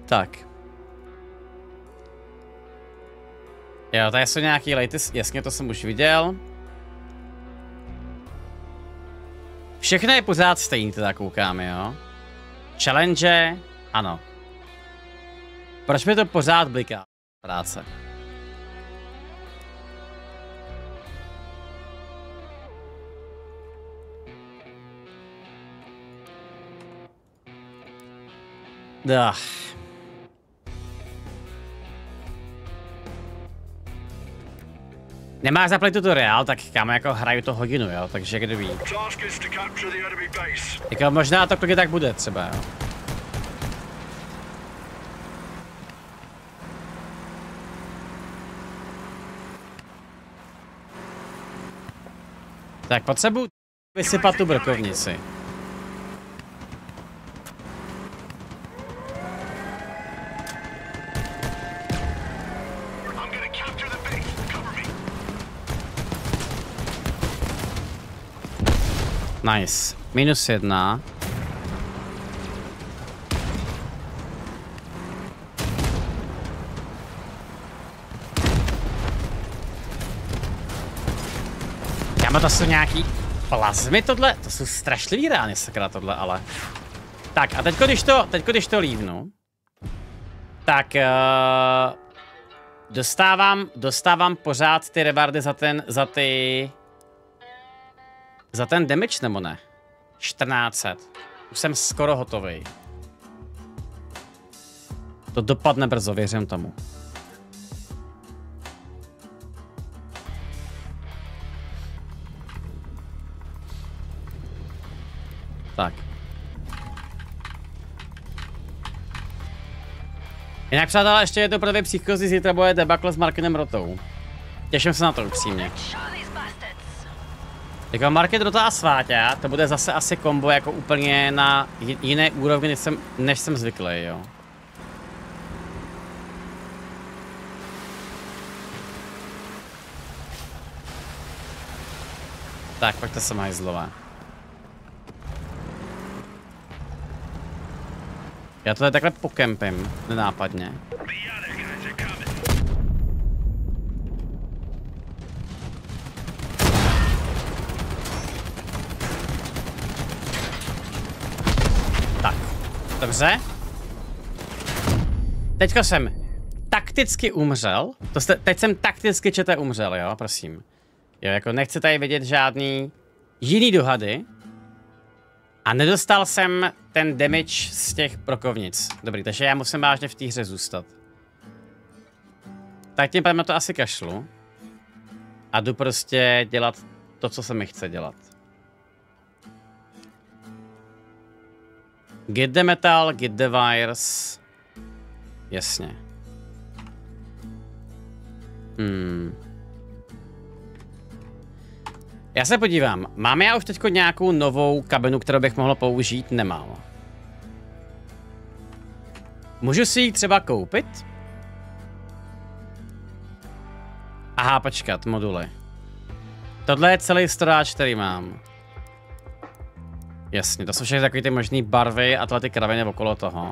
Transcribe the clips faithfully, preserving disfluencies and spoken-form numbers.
Tak. Jo, tady jsou nějaký lejty, jasně, to jsem už viděl. Všechno je pořád stejný, teda koukám, jo. Challenge, ano. Proč mi to pořád bliká? Práce. Ach. Nemáš zaplat tutoriál, tak kámo, jako hraju to hodinu, jo, takže kdo ví. Jako možná to klidně tak bude třeba, jo. Tak potřebuji vysypat tu brokovnici. Nice. Minus jedna. Kámo, to jsou nějaký plazmy tohle? To jsou strašlivý rány, sakra tohle, ale. Tak a teďko, když to, teďko, když to lívnu, tak uh, dostávám, dostávám pořád ty rewardy za ten, za ty, za ten damage, nebo ne? čtrnáct set. Už jsem skoro hotový. To dopadne brzo, věřím tomu. Tak. Jinak přátelé, ještě je to pro dvě psychozy, zítra bude debakl s Markinem Rotou. Těším se na to upřímně. Jako Market Rota a Sváťa, to bude zase asi kombo jako úplně na jiné úrovni, než jsem, než jsem zvyklý, jo. Tak, pojďte se mají zlové. Já to tady takhle pokempím, nenápadně. Tak, dobře. Teďka jsem takticky umřel. To jste, teď jsem takticky čete umřel, jo, prosím. Jo, jako nechci tady vidět žádný jiný dohady. A nedostal jsem ten damage z těch brokovnic. Dobrý, takže já musím vážně v té hře zůstat. Tak tím pádem na to asi kašlu. A jdu prostě dělat to, co se mi chce dělat. Get the metal, get the wires. Jasně. Hmm. Já se podívám, máme já už teďko nějakou novou kabinu, kterou bych mohl použít? Nemám. Můžu si ji třeba koupit? Aha, počkat, moduly. Tohle je celý storáč, který mám. Jasně, to jsou všechny takové ty možné barvy a tyhle ty kraviny okolo toho.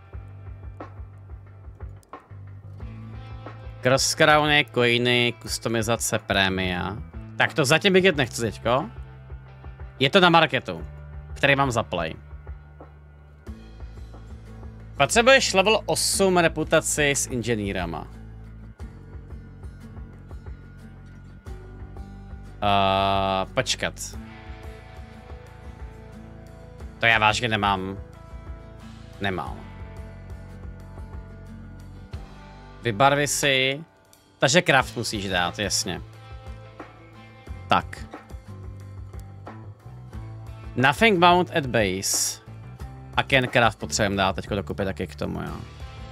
Cross crowny, coiny, kustomizace, prémia. Tak to zatím běget nechci teďko. Je to na marketu, který mám za play. Potřebuješ level osm reputaci s inženýrama. Uh, počkat. To já vážně nemám. Nemám. Vybarvi si. Takže craft musíš dát, jasně. Tak. Nothing mount at base. A can craft potřebujeme dát teďko dokupit taky k tomu, jo.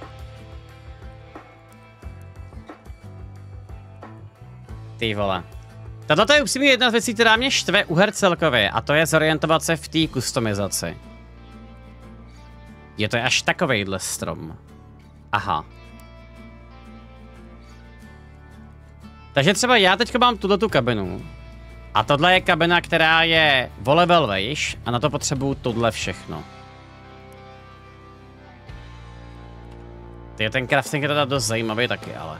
Ty vole. Tato je upřímně jedna z věcí, která mě štve u her celkově, a to je zorientovat se v té kustomizaci. Je to až takovejhle strom. Aha. Takže třeba já teďka mám tuto kabinu. A tohle je kabina, která je o level vejš a na to potřebuju tohle všechno. Ty, ten crafting je teda dost zajímavý taky, ale.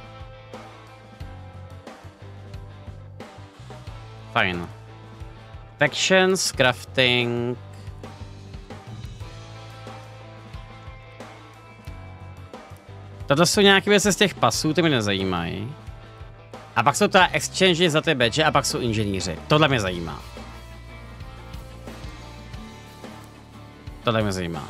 Fajn. Factions, crafting. Tohle jsou nějaké věci z těch pasů, ty mě nezajímají. A pak jsou teda exchange za ty badge a pak jsou inženýři. Tohle mě zajímá. Tohle mě zajímá.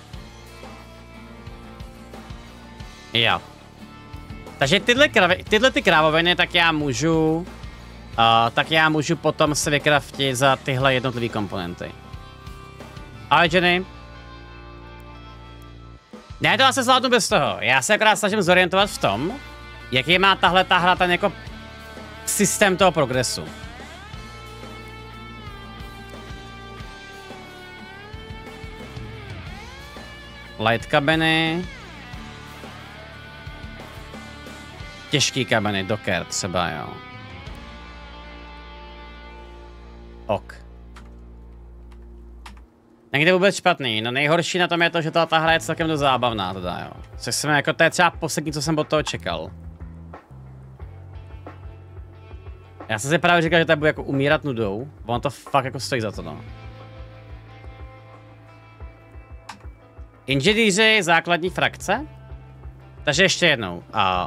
Jo. Takže tyhle, kravy, tyhle ty krávoviny, tak já můžu... Uh, tak já můžu potom se vykraftit za tyhle jednotlivé komponenty. Ale Jenny? Ne, to já se zvládnu bez toho. Já se akorát snažím zorientovat v tom, jaký má tahle ta hra ten jako systém toho progresu. Light kabiny. Těžký kabiny, docker třeba, jo. Ok. Někde vůbec špatný, no nejhorší na tom je to, že ta, ta hra je celkem dost zábavná teda, jo. Což jsem jako, to je třeba poslední, co jsem od toho čekal. Já jsem si právě říkal, že tady budu jako umírat nudou, ono to fakt jako stojí za to, no. Inženýři základní frakce? Takže ještě jednou. Uh,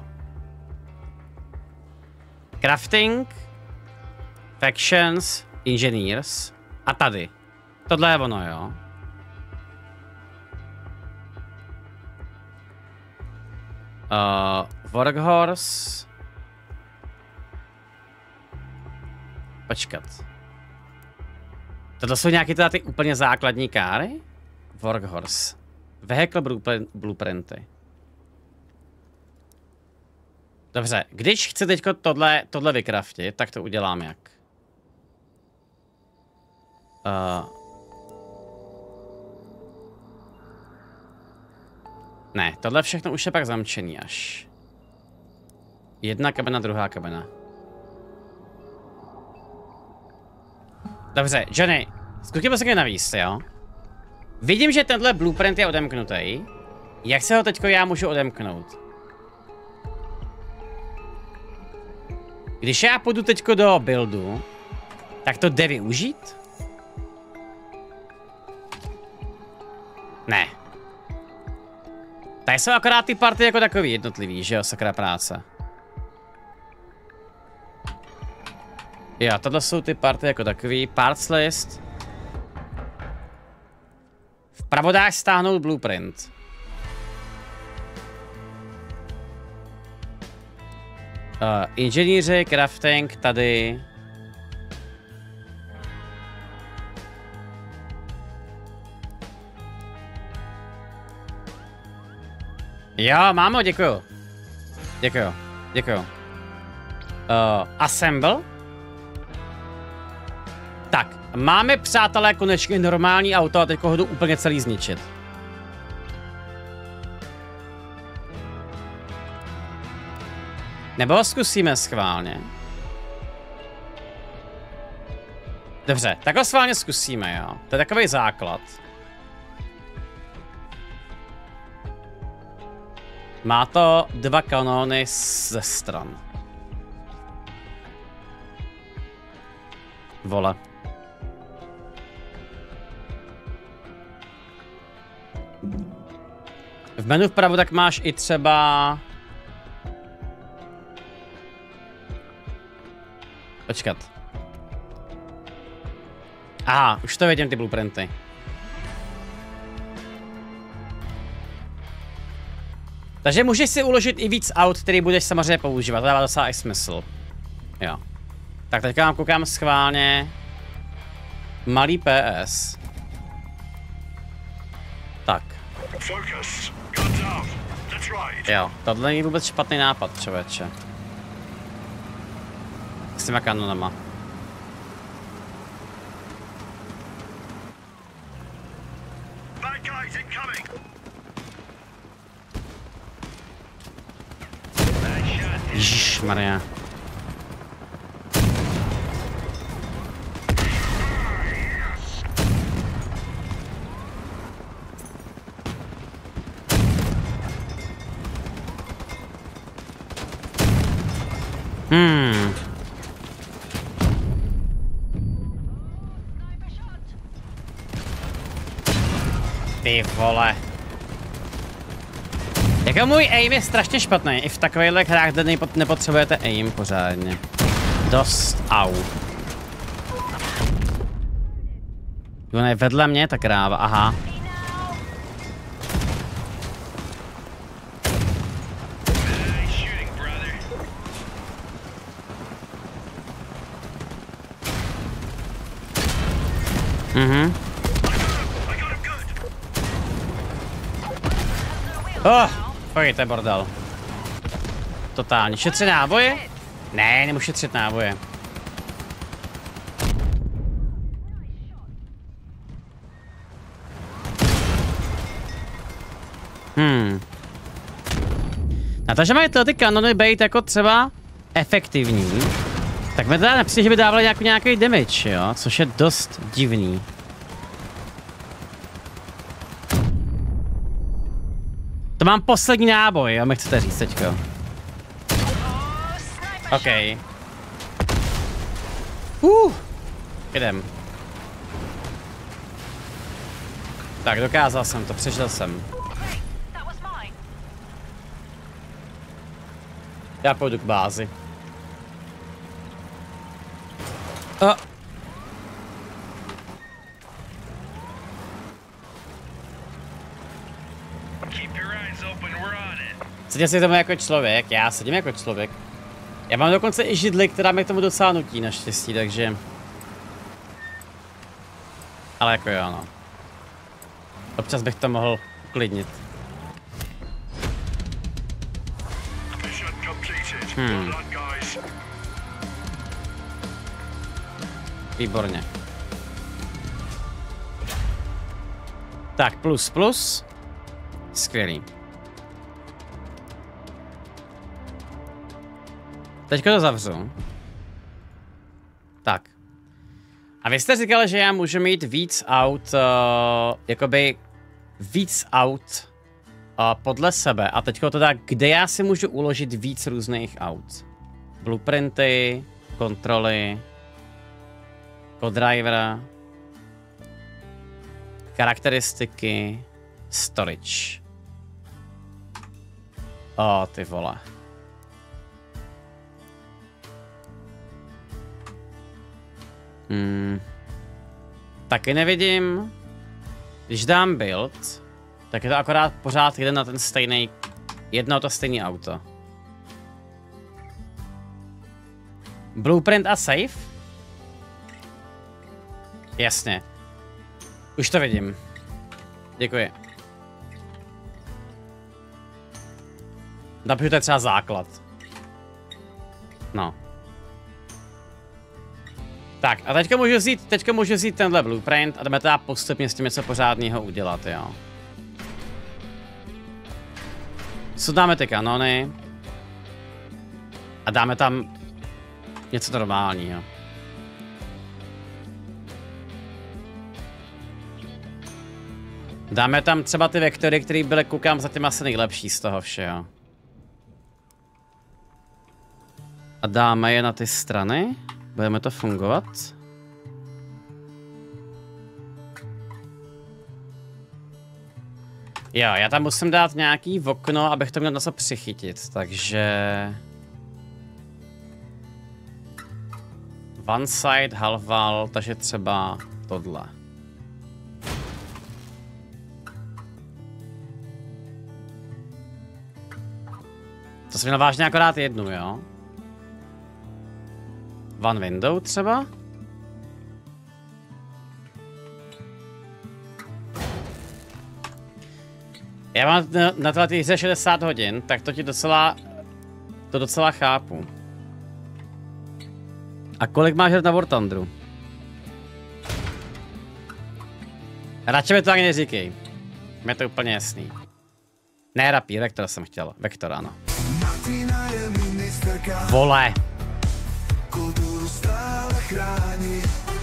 crafting, factions, engineers a tady. Tohle je ono, jo. Uh, workhorse. Počkat. Tohle jsou nějaké teda ty úplně základní káry? Workhorse. Vehicle blueprinty. Dobře, když chci teďko tohle, tohle vykraftit, tak to udělám jak? Uh. Ne, tohle všechno už je pak zamčený až. Jedna kabina, druhá kabina. Dobře, Johnny, zkusíme se navíc, jo? Vidím, že tenhle blueprint je odemknutý. Jak se ho teďko já můžu odemknout? Když já půjdu teďko do buildu, tak to jde využít? Ne. Tady jsou akorát ty party jako takový jednotlivý, že jo, sakra práce. Jo, tohle jsou ty party jako takový, parts list. Vpravo dáš stáhnout blueprint. Uh, inženýři, crafting, tady. Jo, mámo, děkuju. Děkuju, děkuju. Uh, assemble. Tak, máme, přátelé, konečně normální auto a teď ho jdu úplně celý zničit. Nebo ho zkusíme schválně. Dobře, tak ho schválně zkusíme, jo. To je takový základ. Má to dva kanóny ze stran. Vole. V menu vpravo tak máš i třeba... Počkat. Aha, už to vidím, ty blueprinty. Takže můžeš si uložit i víc aut, který budeš samozřejmě používat, to dává docela i smysl. Jo. Tak teďka vám koukám schválně. Malý P S. Tak. Jo, tohle není vůbec špatný nápad, člověče. S těma kanonama. Ježišmarja. Hmm. Ty vole. Jako můj aim je strašně špatný. I v takovýchhle hrách, kde nepotřebujete aim pořádně. Dost au. On je vedle mě, ta kráva, aha. Mhm. Oh, pojď, to je bordel. Totálně. Šetřit náboje? Ne, nemůžu šetřit náboje. Hmm. Na to, že mají tyhle ty kanony být jako třeba efektivní, tak mi teda nepřijde, že by dávali nějaký, nějaký damage, jo? Což je dost divný. To mám poslední náboj, jo, mi chcete říct teďko. OK. Uh, jdem. Tak, dokázal jsem to, přežil jsem. Já půjdu k bázi. Oh. Sedím si tomu jako člověk, já sedím jako člověk. Já mám dokonce i židli, která mě k tomu docela nutí naštěstí, takže... Ale jako jo, no. Občas bych to mohl uklidnit. Hmm. Výborně. Tak, plus, plus. Skvělý. Teďka to zavřu. Tak. A vy jste říkali, že já můžu mít víc aut, uh, jakoby víc aut uh, podle sebe. A teďka teda, kde já si můžu uložit víc různých aut. Blueprinty, kontroly, codriver, charakteristiky, storage. O, oh, ty vole. Hmm. Taky nevidím. Když dám build, tak je to akorát pořád jeden na ten stejný, jedno to stejné auto. Blueprint a save? Jasně. Už to vidím. Děkuji. Napíšu, to je třeba základ. No. Tak a teďka můžu vzít, teďka můžu vzít tenhle blueprint a jdeme teda postupně s tím něco pořádného udělat, jo. Sudáme ty kanony. A dáme tam něco normálního. Dáme tam třeba ty vektory, které byly, koukám, zatím asi nejlepší z toho všeho. A dáme je na ty strany. Budeme to fungovat. Jo, já tam musím dát nějaký okno, abych to měl na co přichytit, takže... One side, half wall, takže třeba tohle. To jsem měl vážně akorát jednu, jo? One window třeba? Já mám na, na této hře šedesát hodin, tak to ti docela, to docela chápu. A kolik máš hrát na War Thunderu? Radši mi to ani neříkej. Mě to úplně jasný. Ne, rapír, vektora jsem chtěl. Vektor, ano. Vole. Kulturu stále chrání.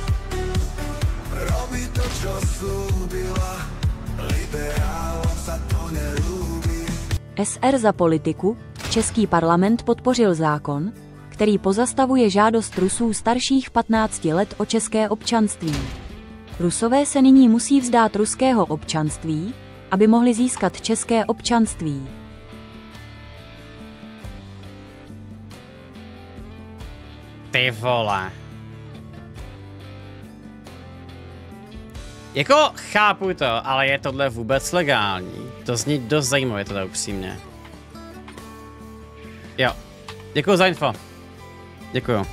Robí to, čo slúbila. Liberálom sa to nelúbi. S R za politiku. Český parlament podpořil zákon, který pozastavuje žádost Rusů starších patnácti let o české občanství. Rusové se nyní musí vzdát ruského občanství, aby mohli získat české občanství. Ty vole. Jako chápu to, ale je tohle vůbec legální? To zní dost zajímavé tohle upřímně. Jo. Děkuju za info. Děkuju.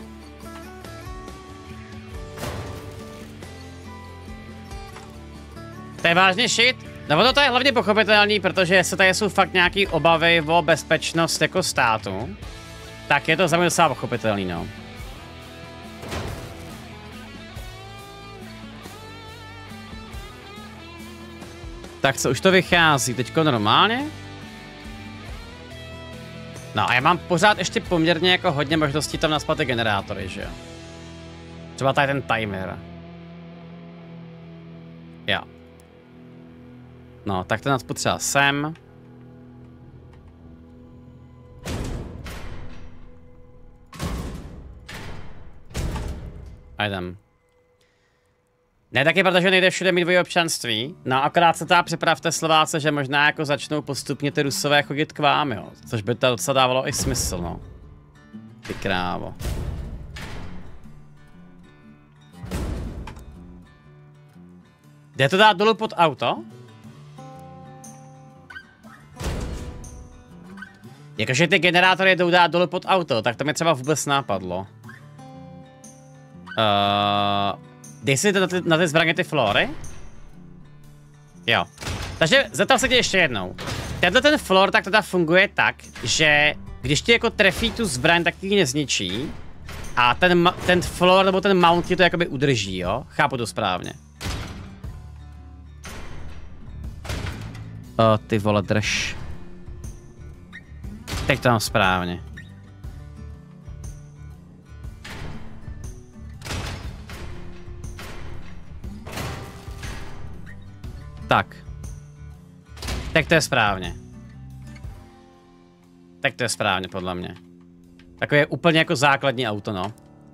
To je vážně shit? No ono to je hlavně pochopitelný, protože se tady jsou fakt nějaký obavy o bezpečnost jako státu, tak je to za mě docela pochopitelný, no. Tak co, už to vychází teďko normálně? No a já mám pořád ještě poměrně jako hodně možností tam naspat ty generátory, že jo? Třeba tady ten timer. Jo. No, tak ten naspu třeba sem. A jdem. Ne taky, protože nejde všude mít dvojí občanství. No akorát se teda připravte Slováce, že možná jako začnou postupně ty Rusové chodit k vám, jo. Což by to docela dávalo i smysl, no. Ty krávo. Jde to dát dolů pod auto? Jakože ty generátory jdou dát dolů pod auto, tak to mi třeba vůbec nápadlo. Uh, dej si na ty, na ty zbraně ty flory? Jo. Takže zeptal se tě ještě jednou. Tenhle ten flor tak teda funguje tak, že když ti jako trefí tu zbraň, tak ti ji nezničí. A ten, ten flor nebo ten mount ti to jakoby udrží, jo? Chápu to správně. O, ty vole, drž. Teď to mám správně. Tak. Tak to je správně. Tak to je správně, podle mě. Takové je úplně jako základní auto, no.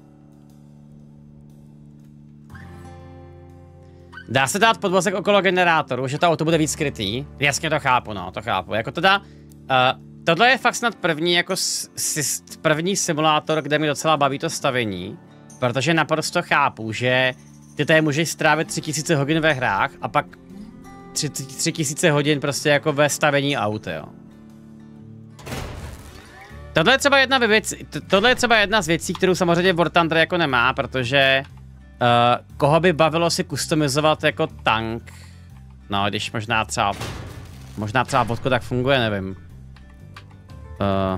Dá se dát podvozek okolo generátoru, že to auto bude víc skrytý. Jasně to chápu, no, to chápu. Jako teda, uh, tohle je fakt snad první, jako s, první simulátor, kde mi docela baví to stavění. Protože naprosto chápu, že ty tady můžeš strávit tři tisíce hodin ve hrách a pak tři tisíce hodin prostě jako ve stavění auta, jo. Tohle je třeba jedna věc, tohle je třeba jedna z věcí, kterou samozřejmě War Thunder jako nemá, protože uh, koho by bavilo si customizovat jako tank, no když možná třeba, možná třeba vodko tak funguje, nevím. Uh,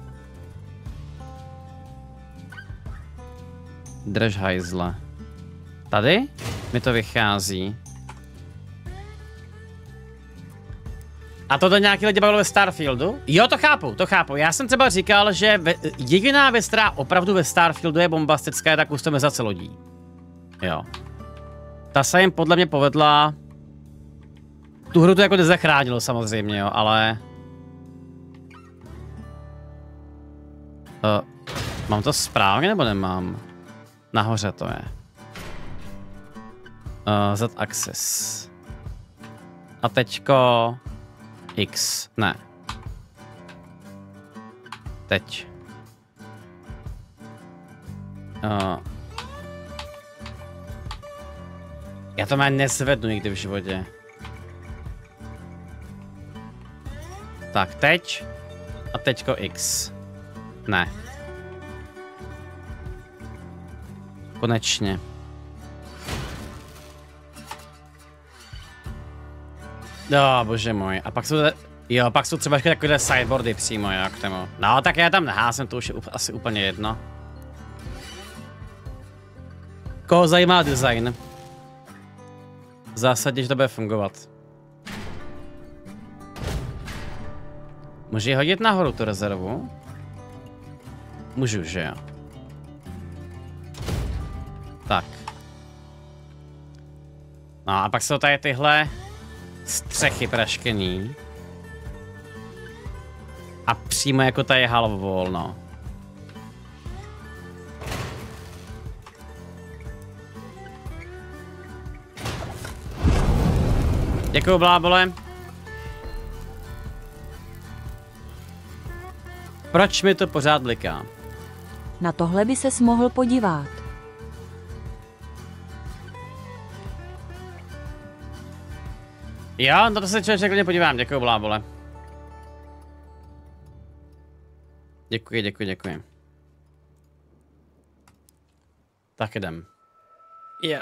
drž hajzle. Tady mi to vychází. A to do nějaký lidi bavilo ve Starfieldu? Jo, to chápu, to chápu. Já jsem třeba říkal, že ve, jediná věc, která opravdu ve Starfieldu je bombastická, je ta customizace lodí. Jo. Ta se jim podle mě povedla. Tu hru to jako nezachránilo samozřejmě, jo, ale... Uh, mám to správně nebo nemám? Nahoře to je. Uh, Z-axis. A teďko... X, ne. Teď. Uh. Já to má nezvednu nikdy v životě. Tak, teď. A teďko X. Ne. Konečně. No, bože můj. A pak jsou, jo, pak jsou třeba takové sideboardy přímo, jo, k tomu. No, tak já tam neházím, to už je asi úplně jedno. Koho zajímá design? Zásadně, že to bude fungovat. Můžu ji hodit nahoru tu rezervu? Můžu, že jo. Tak. No a pak jsou tady tyhle střechy praškený. A přímo jako tady half wall, no. Děkuju, blábole. Proč mi to pořád bliká? Na tohle by ses mohl podívat. Jo, na to se člověk klidně podívám, děkuju, blábole. Děkuji, děkuji, děkuji. Tak jdem. Yeah.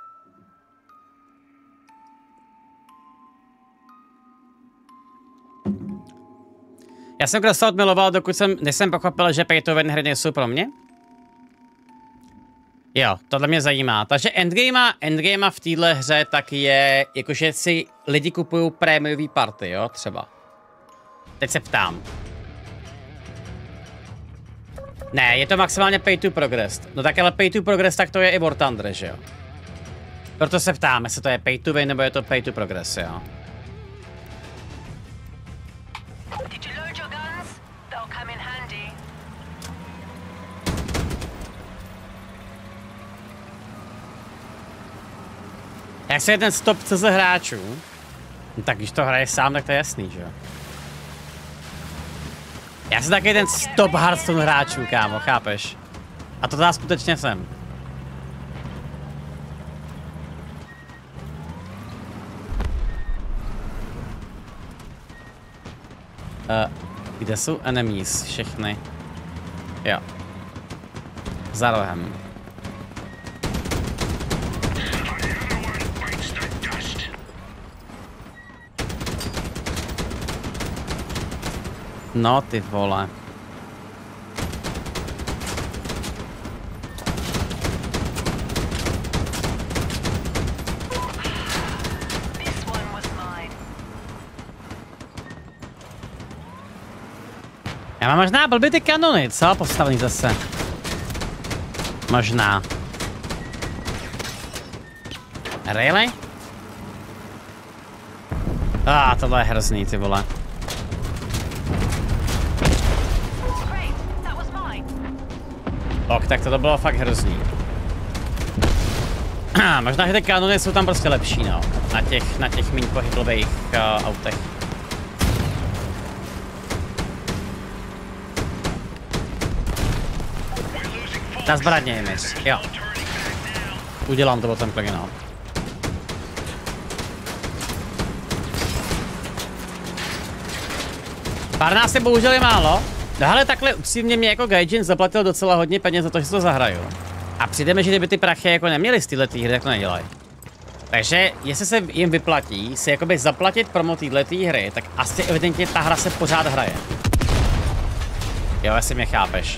Já jsem Crossout miloval, dokud jsem, než jsem pochopil, že pay to win hry nejsou pro mě. Jo, tohle mě zajímá. Takže endgame, endgame v téhle hře tak je, jakože si lidi kupují prémiový party, jo, třeba. Teď se ptám. Ne, je to maximálně pay to progress. No tak ale pay to progress, tak to je i War Thunder, že jo. Proto se ptám, jestli to je pay to win, nebo je to pay to progress, jo. Jak se je ten stop C Z hráčů, no tak když to hraje sám, tak to je jasný, že jo. Já jsem taky ten stop Hearthstone hráčů, kámo, chápeš? A to já skutečně jsem. Uh, kde jsou enemies všechny? Jo. Za rohem. No ty vole. Já mám možná blbý ty kanony, co? Postavený zase. Možná. Really? Ah, tohle je hrozný, ty vole. Ok, tak to bylo fakt hrozný. Možná, že ty kanony jsou tam prostě lepší, no. Na těch, na těch méně pohyblových uh, autech. Ta zbraně je mis, jo. Udělám to potom plugin, no. Pár nás je bohužel je málo. No ale takhle upřímně mě jako Gaijin zaplatil docela hodně peněz za to, že si to zahraju. A přijde mi, že kdyby ty prachy jako neměli z této hry, tak to nedělají. Takže jestli se jim vyplatí si jakoby zaplatit promo této hry, tak asi evidentně ta hra se pořád hraje. Jo, jestli mě chápeš.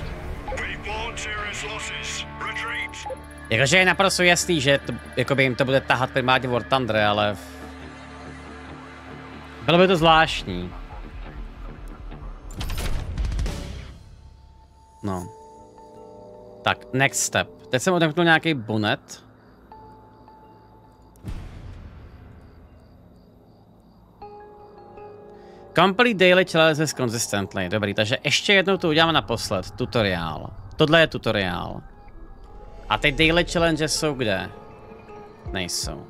Jakože je naprosto jasný, že to, jakoby jim to bude tahat primárně War Thunder, ale... Bylo by to zvláštní. No. Tak, next step. Teď jsem odemknul nějaký bonet. Complete daily challenges consistently. Dobrý, takže ještě jednou to uděláme naposled. Tutoriál. Tohle je tutoriál. A ty daily challenges jsou kde? Nejsou.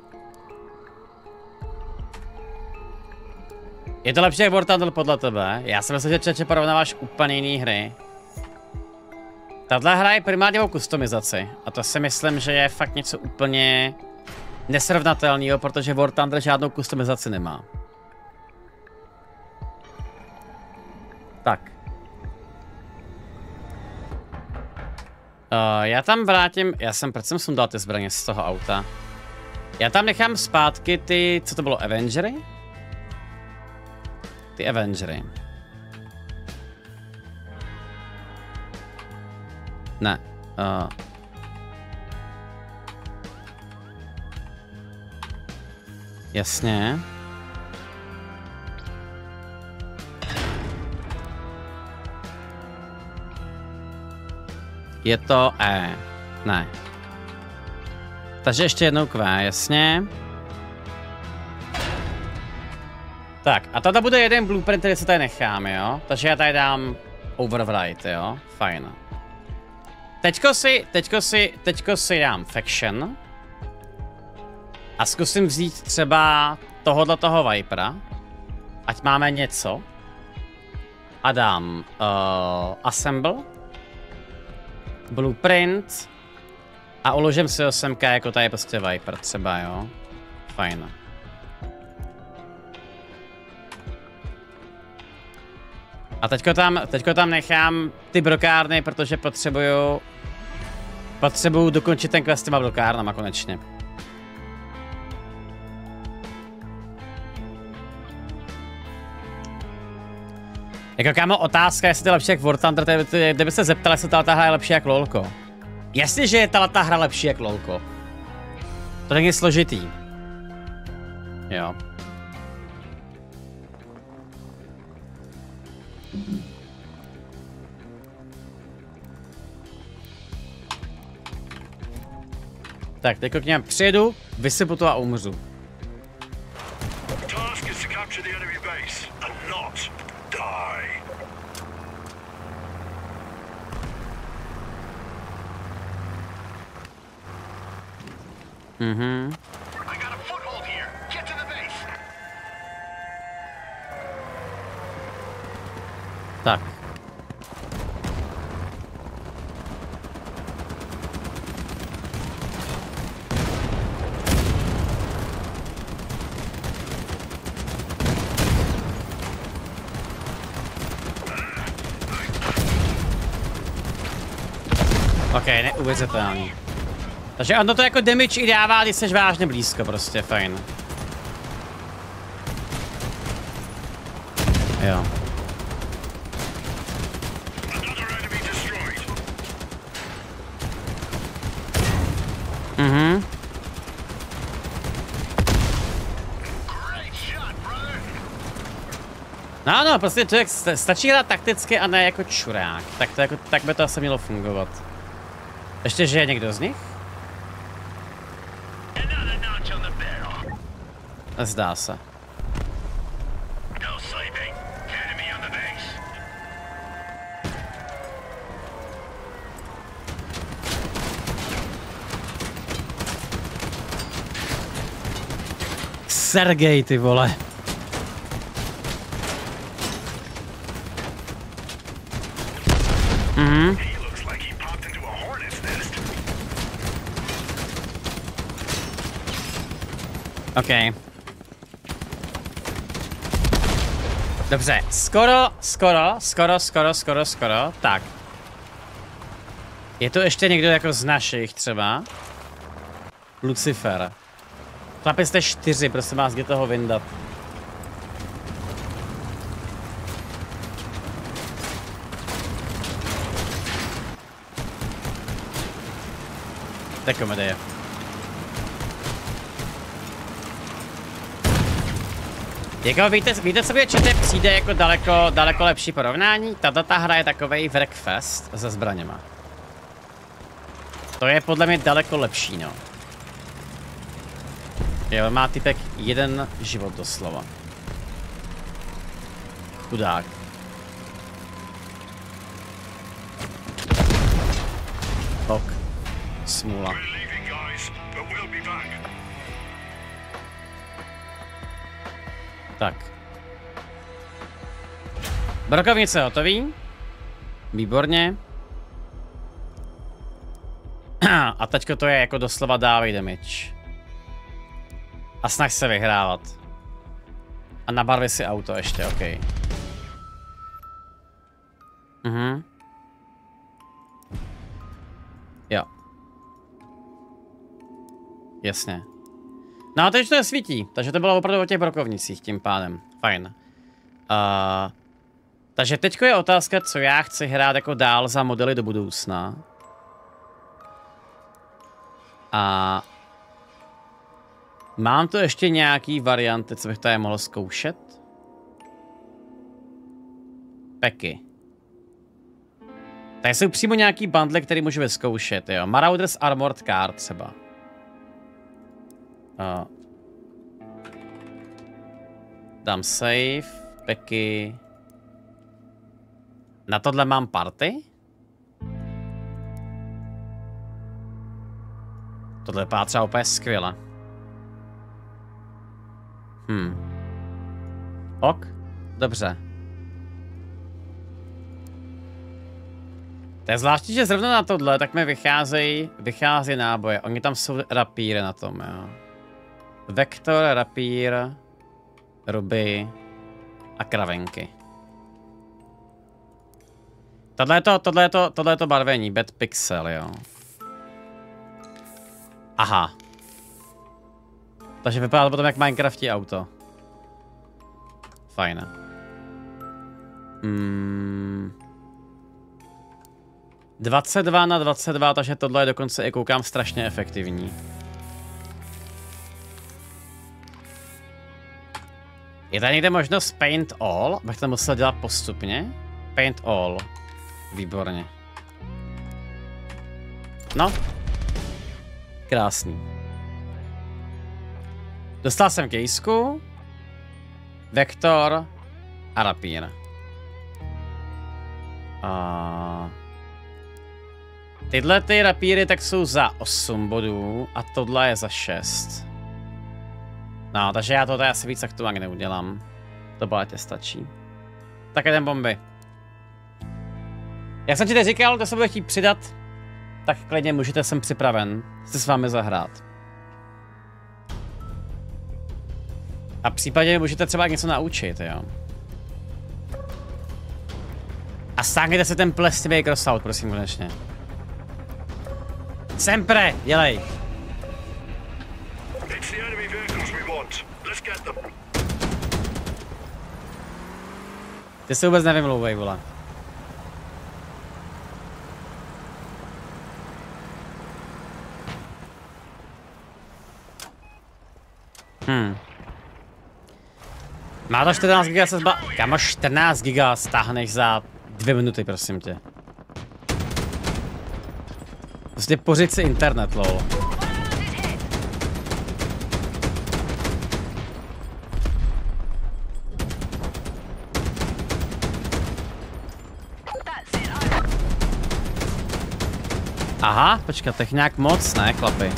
Je to lepší jak War Thunder podle tebe? Já si myslím, že čeče porovnáváš úplně jiný hry. Tahle hra je primárně o kustomizaci. A to si myslím, že je fakt něco úplně nesrovnatelného, protože War Thunder žádnou kustomizaci nemá. Tak. Uh, já tam vrátím, já jsem, proč jsem sundal ty zbraně z toho auta? Já tam nechám zpátky ty, co to bylo, Avengery? Ty Avengery. Ne. Uh. Jasně. Je to E. Ne. Takže ještě jednou Q, jasně. Tak, a tady bude jeden blueprint, který se tady nechám, jo? Takže já tady dám overwrite, jo? Fajn. Teďko si, teďko si, teďko si dám faction. A zkusím vzít třeba tohohle toho Vipera. Ať máme něco. A dám uh, Assemble. Blueprint. A uložím si osemka jako tady prostě Viper třeba, jo. Fajn. A teďko tam, teďko tam nechám ty brokárny, protože potřebuju... Potřebuju dokončit ten quest s těma brokárnama konečně. Jako kámo, otázka, jestli to je lepší jak War Thunder, kdyby se zeptal, jestli ta hra je lepší jak LOLko. Jasně, že je ta hra lepší jak LOLko. To není složitý. Jo. Tak, teď k něm přijedu, vysypu to a umřu. Mhm. Tak. Ok, neuvěřitelný. Takže ono to jako damage i dává, když jsi vážně blízko, prostě fajn. Jo. Mhm. No, no, prostě člověk stačí hrát takticky a ne jako čurák. Tak, to jako, tak by to asi mělo fungovat. Ještě, že je někdo z nich? Zdá se. Sergej, ty vole. Mhm. OK. Dobře, skoro, skoro, skoro, skoro, skoro, skoro, tak. Je to ještě někdo jako z našich třeba? Lucifer. Chlapi, jste čtyři, prosím vás, kde toho vyndat. To je komedie. Jako víte, víte, co mě čete přijde jako daleko, daleko lepší porovnání? Tato hra je takovej wreckfest se zbraněma. To je podle mě daleko lepší, no. Jo, má typek jeden život doslova. Chudák. Ok. Smůla. Tak. Brokovnice hotový. Výborně. A teďko to je jako doslova dávej damage. A snaž se vyhrávat. A nabarvi si auto ještě, ok. Mhm. Jo. Jasně. No a teď to je svítí, takže to bylo opravdu o těch brokovnicích tím pádem. Fajn. Uh, takže teďko je otázka, co já chci hrát jako dál za modely do budoucna. A mám tu ještě nějaký varianty, co bych tady mohl zkoušet? Peky. Tady jsou přímo nějaký bundle, který můžu vyzkoušet, jo. Marauders Armored Car třeba. Uh. Dám save, peky. Na tohle mám party? Tohle vypadá třeba úplně skvěle. Hm. Ok, dobře. To je zvláštní, že zrovna na tohle tak mi vycházejí, vychází náboje. Oni tam jsou rapíry na tom, jo. Vektor, rapír, ruby a kravenky. Tohle je to, tohle je to, tohle je to barvení, bad pixel, jo. Aha. Takže vypadá to potom jak Minecraftí auto. Fajn. Hmm. dvacet dva na dvacet dva, takže tohle je dokonce i koukám strašně efektivní. Je tady někde možnost paint all? Bych to musel dělat postupně? Paint all. Výborně. No. Krásný. Dostal jsem kejsku, vektor a rapír. A... Tyhle ty rapíry tak jsou za osm bodů a tohle je za šest. No, takže já to tady asi víc aktuálně neudělám. To bohatě stačí. Tak jdem bomby. Jak jsem ti teď říkal, kdo se bude chtít přidat, tak klidně můžete, jsem připraven si s vámi zahrát. A v případě můžete třeba něco naučit, jo. A stáhněte si ten plestivý crossout, prosím, konečně. Sempre, dělej. Ty se vůbec nevymlouvej, vole. Hmm. Má to čtrnáct giga se zba... Kámo, čtrnáct giga stáhneš za dvě minuty, prosím tě. Prostě pořiď si internet, lol. Aha, počkat, tak nějak moc, ne, chlapi?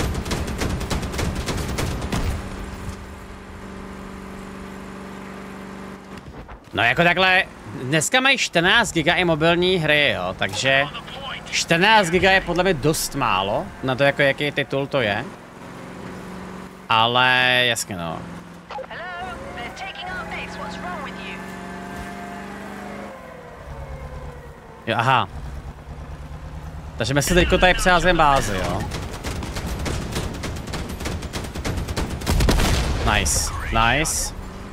No jako takhle, dneska mají čtrnáct giga i mobilní hry, jo, takže čtrnáct giga je podle mě dost málo, na to jako jaký titul to je. Ale jasně no. Jo, aha. Takže my si teďko tady přeházím bázi, jo. Nice, nice.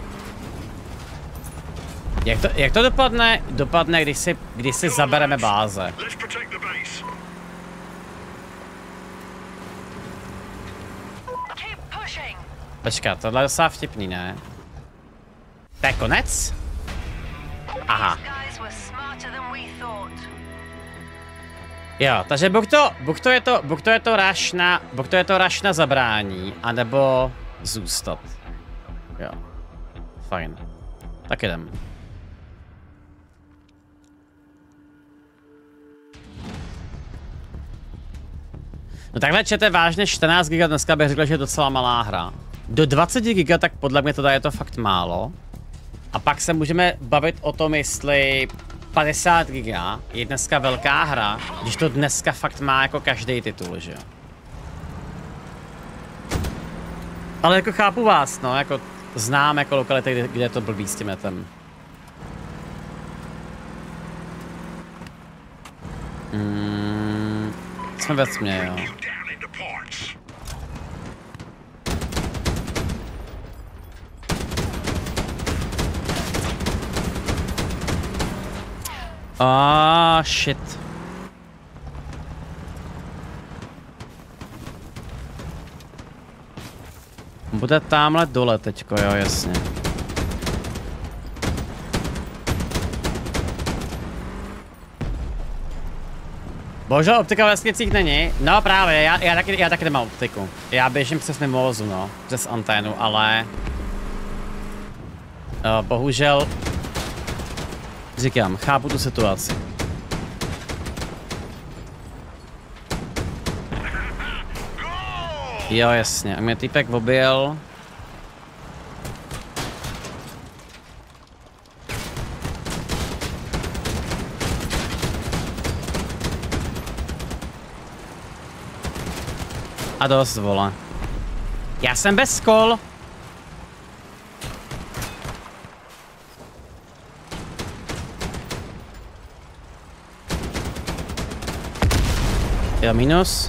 Jak to, jak to dopadne, dopadne, když si, když si zabereme báze? Počkat, tohle je docela vtipný, ne? To je konec? Aha. Jo, takže buď to, buď to je to, buď to je to rush na, buď to je to rush na zabrání, anebo zůstat. Jo. Fajn. Tak jdem. No takhle čete vážně čtrnáct giga dneska bych řekl, že je docela malá hra. Do dvacet giga tak podle mě teda je to fakt málo. A pak se můžeme bavit o tom, jestli padesát giga je dneska velká hra, když to dneska fakt má jako každý titul, že jo. Ale jako chápu vás, no, jako znám jako lokality, kde, kde je to blbý s tím netem. Hmm, jsme ve tmě, jo. Ah, shit. Bude tamhle dole teďko, jo, jasně. Bohužel optika v vesnicích není. No právě, já, já, taky, já taky nemám optiku. Já běžím přes mimovozu, no, přes anténu, ale... Uh, bohužel... Říkám, chápu tu situaci. Jo, jasně, a mě týpek objel. A dost, vole. Já jsem bez kol. Jo, minus.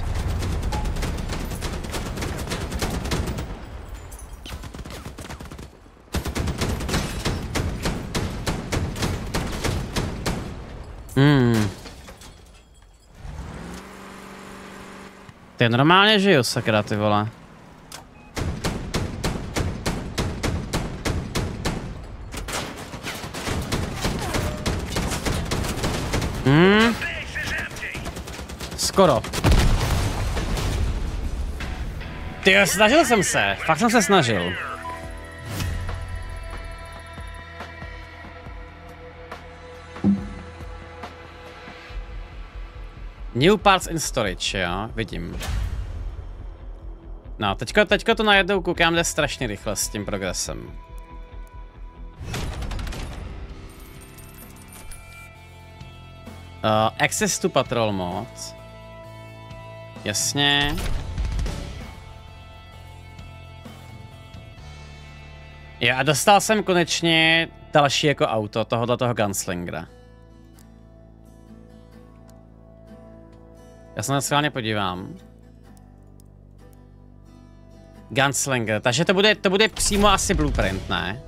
Hmm. Ty normálně žiju, sakra, ty vole. Hmm. Skoro. Ty, snažil jsem se, fakt jsem se snažil. New parts in storage, jo, vidím. No, teďko, teďko to najednou koukám, jde strašně rychle s tím progresem. Uh, access to patrol mode. Jasně. Jo, a dostal jsem konečně další jako auto, tohohle toho Gunslingera. Já se na schválně podívám. Gunslinger, takže to bude, to bude přímo asi blueprint, ne?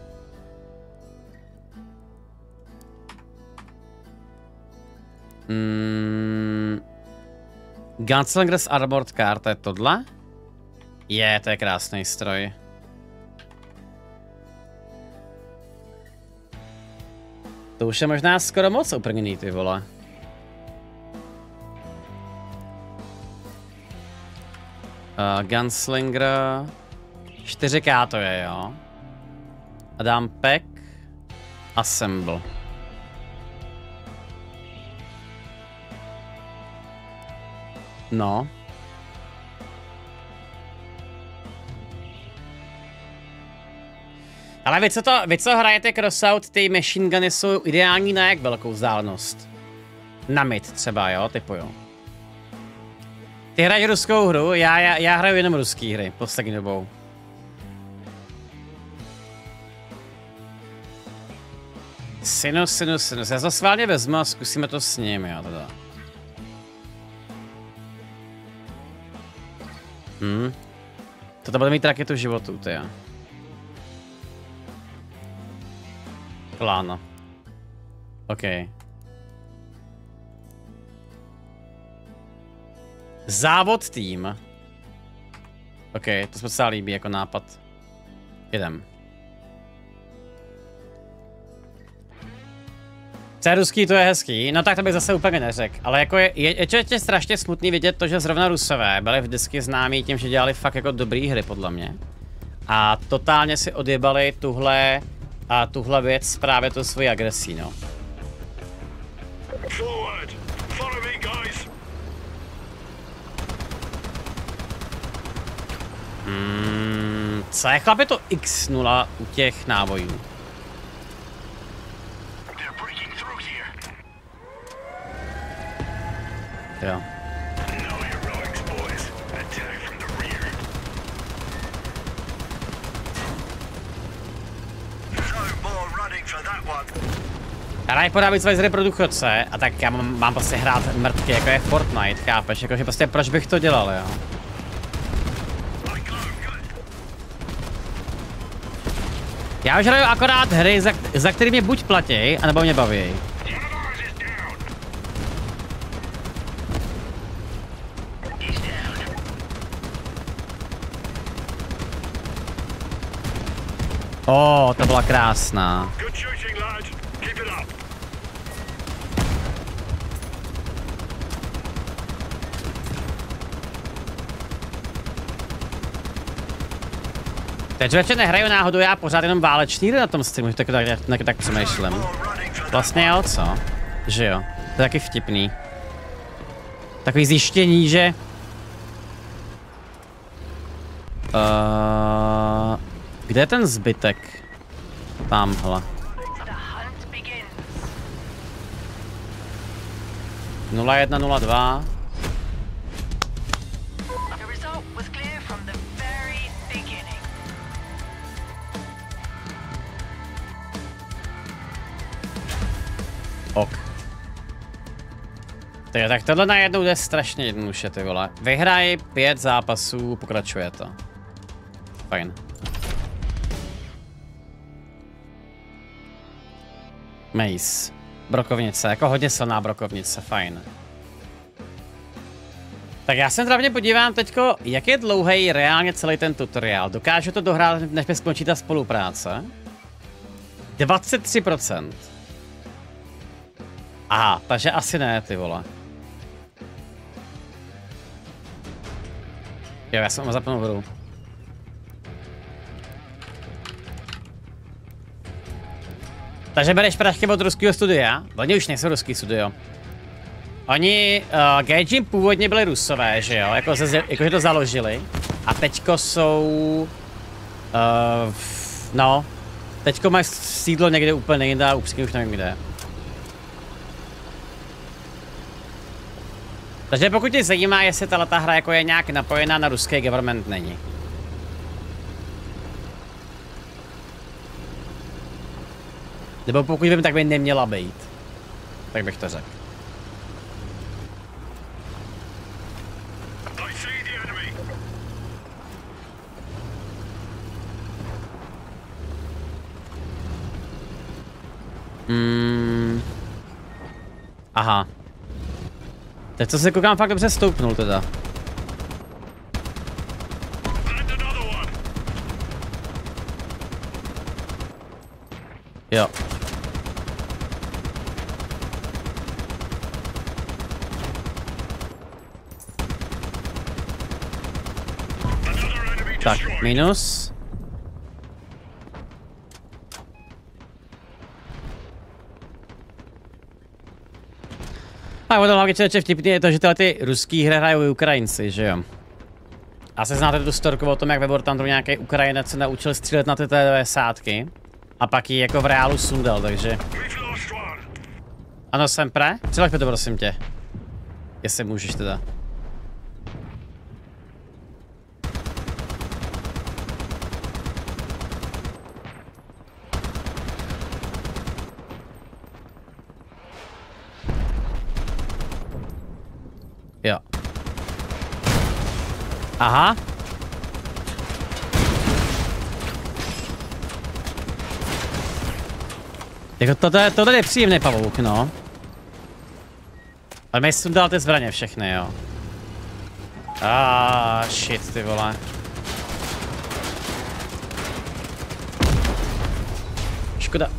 Mm. Gunslinger s Armored Car, to je tohle? Je, to je krásný stroj. To už je možná skoro moc uprněný, ty vole. Uh, Gunslinger... čtyři ká to je, jo. A dám pack... Assemble. No. Ale vy co, to, vy co hrajete crossout, ty machine guny jsou ideální na jak velkou vzdálenost? Na mid třeba, jo, typu jo. Ty hraješ ruskou hru, já, já, já hraju jenom ruský hry, poslední dobou. Sinus, sinus, sinus, já to sválně vezmu a zkusíme to s ním, jo, teda. Hm. Toto bude mít raketu životu, ty jo. Pláno. OK. Závod tým. OK, to se docela líbí jako nápad. Jedem. Co je ruský, to je hezký. No tak to bych zase úplně neřekl. Ale jako je, je, je, je strašně smutný vidět to, že zrovna Rusové byli vždycky známí tím, že dělali fakt jako dobrý hry podle mě. A totálně si odjebali tuhle a tuhle věc právě tu svoji agresí, no. Hmm, co je chlapi to iks nula u těch nábojů? Jo. Já rád podám své zry pro důchodce a tak já mám, mám prostě hrát mrtky, jako je Fortnite, chápeš? Jakože prostě proč bych to dělal, jo? Já už hraju akorát hry, za, za který mě buď platí, anebo mě baví. O, oh, to byla krásná. Teď večer nehraju náhodou, já pořád jenom váleční hry na tom streamu, tak, tak, tak, tak přemýšlím. Vlastně jo, co? Že jo, to je taky vtipný. Takový zjištění, že... Uh, kde je ten zbytek? Tamhle. nula jedna nula dva. Ok. Tyjo, tak tohle najednou jde strašně jednoduše, ty vole. Vyhraj pět zápasů, pokračuje to. Fajn. Mace. Brokovnice, jako hodně silná brokovnice, fajn. Tak já se hlavně podívám teďko, jak je dlouhý reálně celý ten tutoriál. Dokážu to dohrát, než mi skončí ta spolupráce? dvacet tři procent. Aha, takže asi ne, ty vole. Jo, já jsem ho zapnul hru. Takže bereš prašky od ruského studia? Oni už nejsou ruský studio. Oni, uh, Gaijin původně byli Rusové, že jo, jako se, jakože to založili. A teďko jsou, uh, no, teďko mají sídlo někde úplně jinde a upřímně už nevím kde. Takže pokud tě zajímá, jestli tato hra jako je nějak napojená na ruský government, není. Nebo pokud vím, tak by neměla být. Tak bych to řekl. Hmm. Aha. Teď co se koukám, fakt dobře stoupnul teda. Jo. Tak, minus. A ono hlavně člověče vtipný je to, že tyhle ty ruský hry hrajou Ukrajinci, že jo. Asi znáte tu storku o tom, jak ve War Thunderu nějaký Ukrajinec se naučil střílet na ty devadesátky. A pak ji jako v reálu sundal, takže... Ano, jsem pre? Přilaď mi to, prosím tě. Jestli můžeš teda. Jo. Aha. Jako toto je, toto je příjemný pavouk, no. Ale mi sundal ty zbraně všechny, jo. Ah, shit, ty vole. Škoda.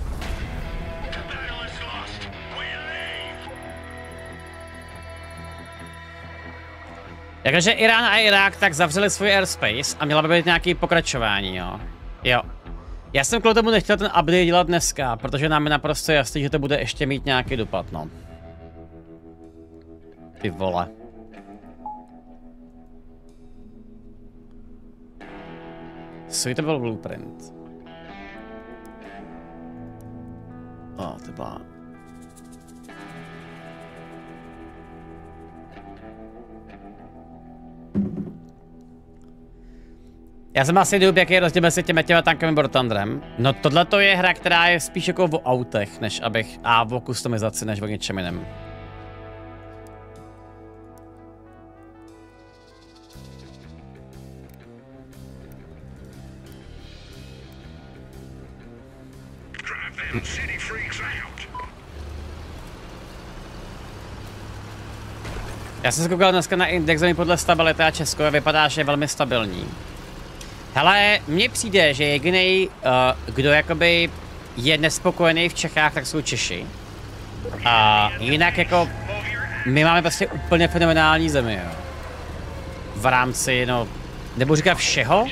Jakože Irán a Irák tak zavřeli svůj airspace a měla by být nějaký pokračování, jo. Jo. Já jsem kvůli tomu nechtěl ten update dělat dneska, protože nám je naprosto jasný, že to bude ještě mít nějaký dopad, no. Ty vole. Suitable blueprint. O, oh, to byla... Já jsem asi důb, jaký je rozdíl mezi těmi těma tankovým War Thunderem. No tohle to je hra, která je spíš jako o autech, než abych... A o kustomizaci, než o něčem jiném. Já jsem se koukal dneska na index zemí podle stability a Česko a vypadá, že je velmi stabilní. Hele, mně přijde, že jediný, uh, kdo jakoby je nespokojený v Čechách, tak jsou Češi. A jinak jako, my máme prostě úplně fenomenální zemi, jo. V rámci, no, nebo říkat všeho.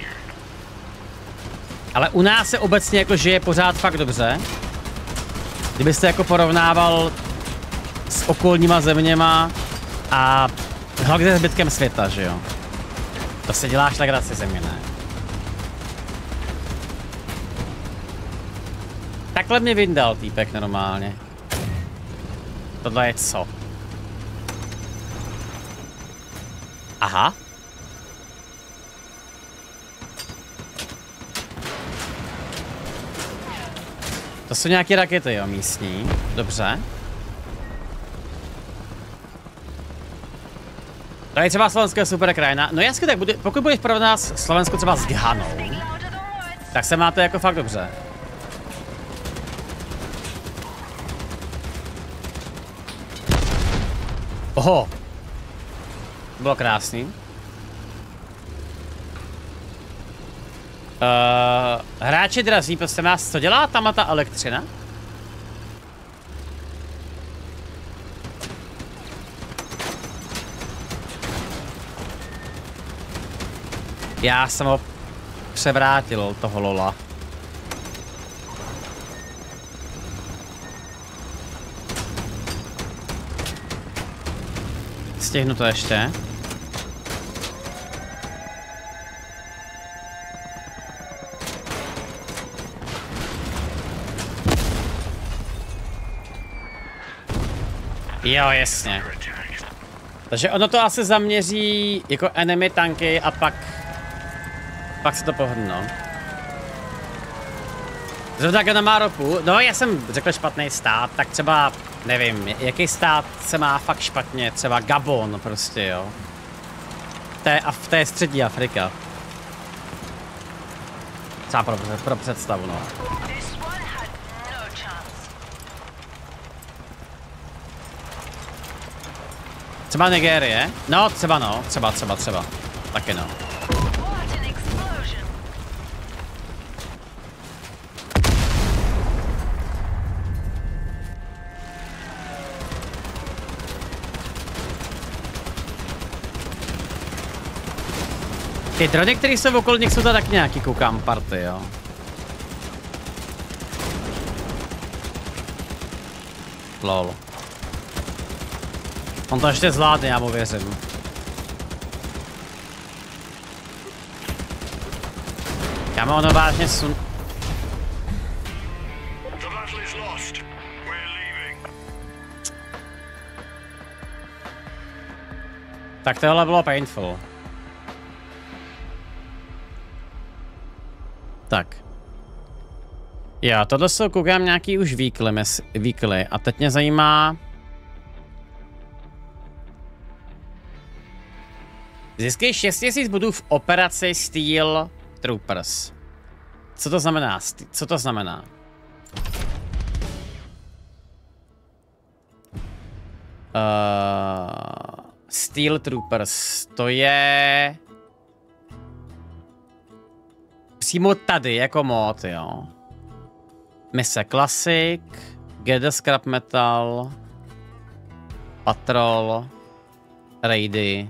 Ale u nás se obecně jako žije pořád fakt dobře. Kdybyste jako porovnával s okolníma zeměma a hlavně se zbytkem světa, že jo. To se děláš legraci země, ne? Takhle mě vyndal týpek normálně. Tohle je co? Aha. To jsou nějaké rakety, jo, místní. Dobře. To je třeba slovenské super krajina. No jasně, tak bude, pokud budeš pro nás Slovensko třeba s Ghanou, tak se máte jako fakt dobře. Oho. Bylo krásný. Uh, hráči drazí, prostě nás, co dělá tam ta elektřina? Já jsem ho převrátil, toho lola. Stihnu to ještě. Jo, jasně. Takže ono to asi zaměří jako enemy tanky a pak... Pak se to pohne, no. Zrovna na má ropu. No, já jsem řekl špatný stát, tak třeba, nevím, jaký stát se má fakt špatně, třeba Gabon prostě, jo. To je, v té střední Afrika. Třeba pro, pro představu, no. Třeba Nigérie? No, třeba no, třeba, třeba, třeba. Taky no. Ty drony, které jsou v okolních, jsou to tak nějaký, koukám, party, jo. Lol. On to ještě zvládne, já mu věřím. Já mám ono vážně sun... Tak tohle bylo painful. Tak. Já tohle jsou, koukám, nějaký už weekly, mes, weekly a teď mě zajímá... Získej šest tisíc bodů v operaci Steel Troopers. Co to znamená? Co to znamená? Uh, Steel Troopers, to je... Přímo tady, jako mod, jo. Mise Classic, Get the Scrap Metal, Patrol, Raidy,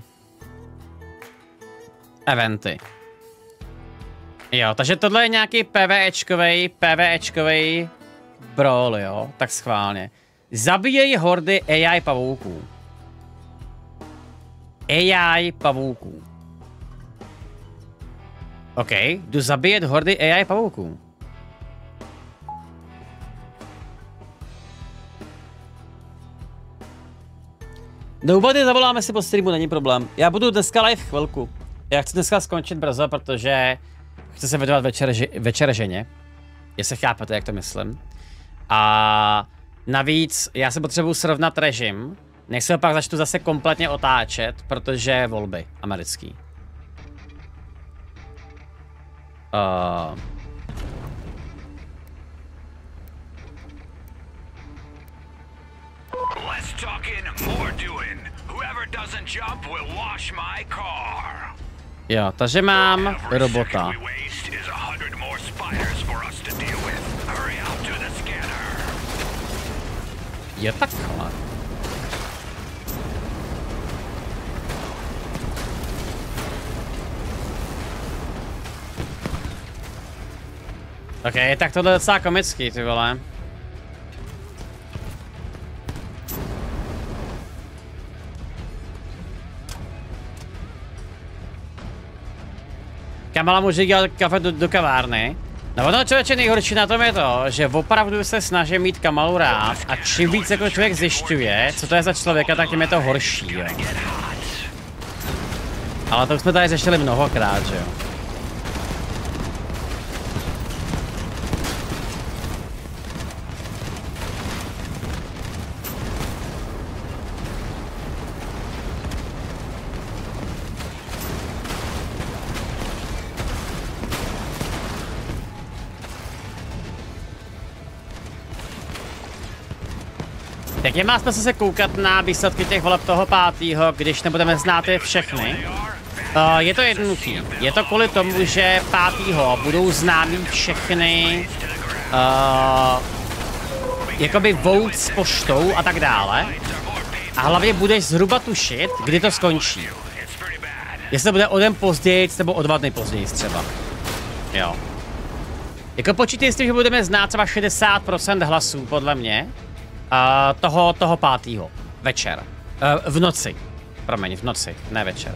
Eventy. Jo, takže tohle je nějaký PvEčkovej, PvEčkovej brawl, jo, tak schválně. Zabíjejí hordy A I pavouků. A I pavouků. OK, jdu zabíjet hordy A I pavouků. Nobody, zavoláme si po streamu, není problém. Já budu dneska live chvilku. Já chci dneska skončit brzo, protože chci se věnovat večer, večer ženě. Jestli chápete, jak to myslím. A navíc já se potřebuji srovnat režim, než se pak začnu zase kompletně otáčet, protože volby americký. Uh... Less talking, more doing. Whoever doesn't jump will wash my car. Jo, takže mám robota. Je takhle. Ok, tak tohle je docela komický, ty vole. Kamala může dělat kafe do, do kavárny. No ono, člověče, nejhorší na tom je to, že opravdu se snažím mít Kamalu rád a čím víc jako člověk zjišťuje, co to je za člověka, tak tím je to horší, jo. Ale to už jsme tady řešili mnohokrát, že jo. Tak je má smysl se koukat na výsledky těch voleb toho pátého, když nebudeme znát je všechny. Uh, je to jednoduchý. Je to kvůli tomu, že pátého budou známí všechny uh, jakoby vote s poštou a tak dále. A hlavně budeš zhruba tušit, kdy to skončí. Jestli to bude o den později, nebo o dva dny později třeba. Jo. Jako počítej s tím, že budeme znát třeba šedesát procent hlasů, podle mě, uh, toho, toho pátého. Večer. Uh, v noci. Promiň, v noci, ne večer.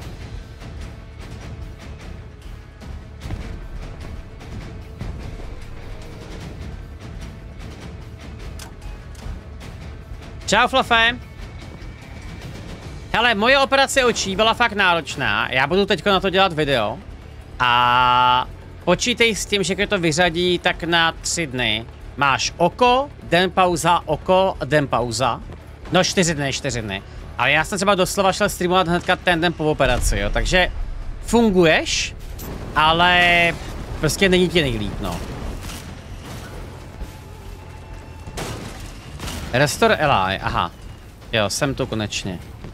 Čau, Fluffy. Hele, moje operace očí byla fakt náročná. Já budu teďko na to dělat video. A počítej s tím, že když to vyřadí, tak na tři dny máš oko, den pauza, oko, den pauza. No čtyři dny, čtyři dny. Ale já jsem třeba doslova šel streamovat hnedka ten den po operaci, jo. Takže funguješ, ale prostě není ti nejlíp, no. Restore Eli, aha. Jo, jsem tu konečně.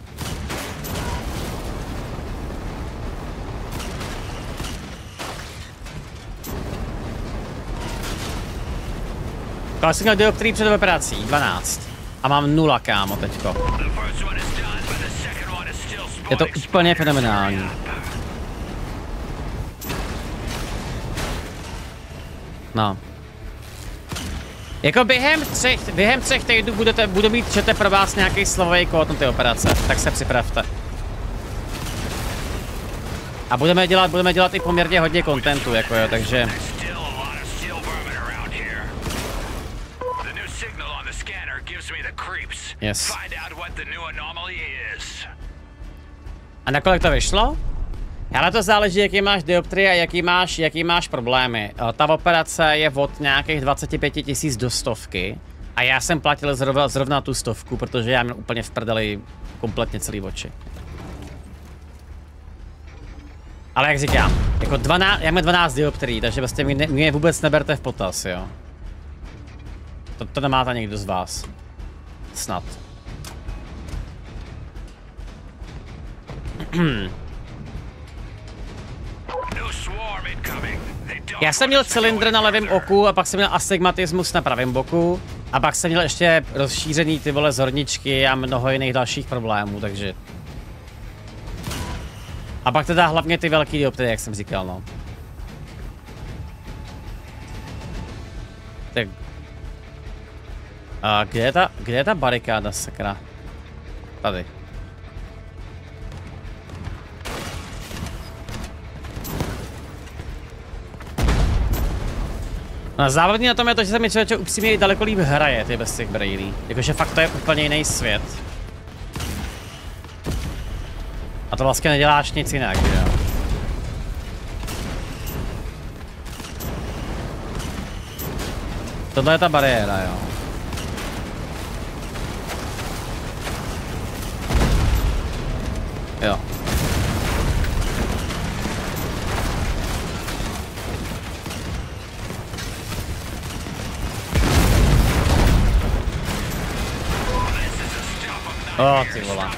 Kolik jsem měl dioptrií před operací? dvanáct. A mám nula, kámo, teďko. Je to úplně fenomenální. No. Jako během třech, během třech týdnů budete, budu mít čete pro vás nějaký slovový kód na ty operace, tak se připravte. A budeme dělat, budeme dělat i poměrně hodně kontentu, jako jo, takže... Yes. A nakolik to vyšlo? Ale to záleží, jaký máš dioptrie a jaký máš, jaký máš problémy. Ta operace je od nějakých dvacet pět tisíc do stovky. A já jsem platil zrovna, zrovna tu stovku, protože já měl úplně v prdeli kompletně celý oči. Ale jak říkám, jako dvanáct, já mám dvanáct dioptrií, takže vlastně mě, ne, mě vůbec neberte v potaz, jo. To, to nemáte někdo z vás. Snad. Já jsem měl cylindr na levém oku a pak jsem měl astigmatismus na pravém boku a pak jsem měl ještě rozšířený ty vole zorničky a mnoho jiných dalších problémů, takže... A pak teda hlavně ty velký dioptrie, jak jsem říkal, no. Tak... A kde je ta, kde je ta barikáda, sakra? Tady. No, závodní na tom je to, že se mi člověče upřímně daleko líp hraje ty bez těch brailí. Jakože fakt to je úplně jiný svět. A to vlastně neděláš nic jinak, že jo? Tohle je ta bariéra, jo. Jo. O, ty vole.